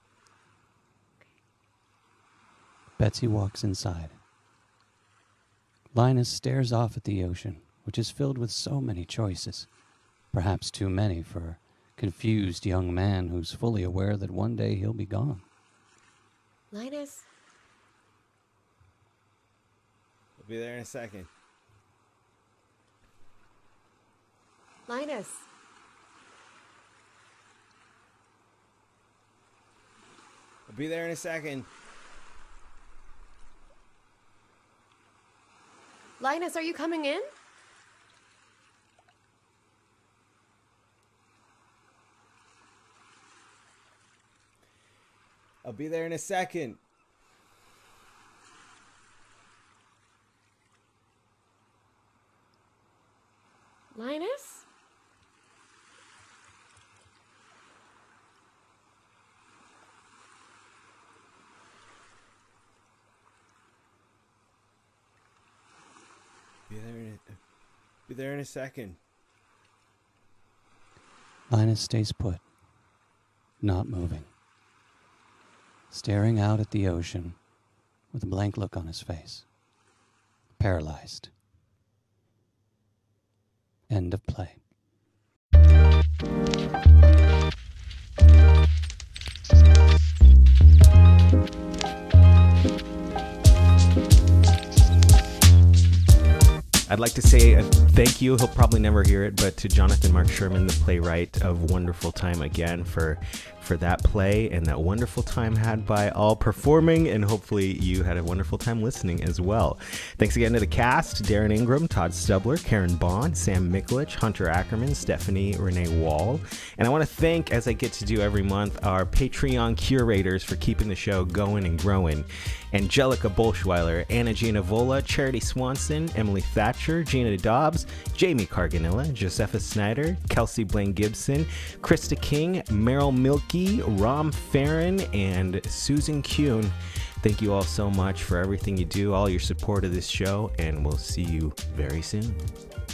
Betsy walks inside. Linus stares off at the ocean, which is filled with so many choices, perhaps too many for a confused young man who's fully aware that one day he'll be gone. Linus? I'll be there in a second. Linus? I'll be there in a second. Linus, are you coming in? I'll be there in a second. Linus? Be there in a second. Linus stays put, not moving, staring out at the ocean with a blank look on his face. Paralyzed. End of play. I'd like to say a thank you. He'll probably never hear it, but to Jonathan Marc Sherman, the playwright of Wonderful Time Again, for that play and that wonderful time had by all performing, and hopefully you had a wonderful time listening as well. Thanks again to the cast: Darrin Ingram, Todd Stubbler, Karen Baughn, Sam Mikelic, Hunter Ackerman, Stephanie Renee Wall. And I want to thank, as I get to do every month, our Patreon curators for keeping the show going and growing: Angelica Bolschweiler, Anna Gina Vola, Charity Swanson, Emily Thatcher, Gina Dobbs, Jamie Carganilla, Josepha Snyder, Kelsey Blaine Gibson, Krista King, Meryl Milkey, Rom Farron, and Susan Kuhn. Thank you all so much for everything you do, all your support of this show, and we'll see you very soon.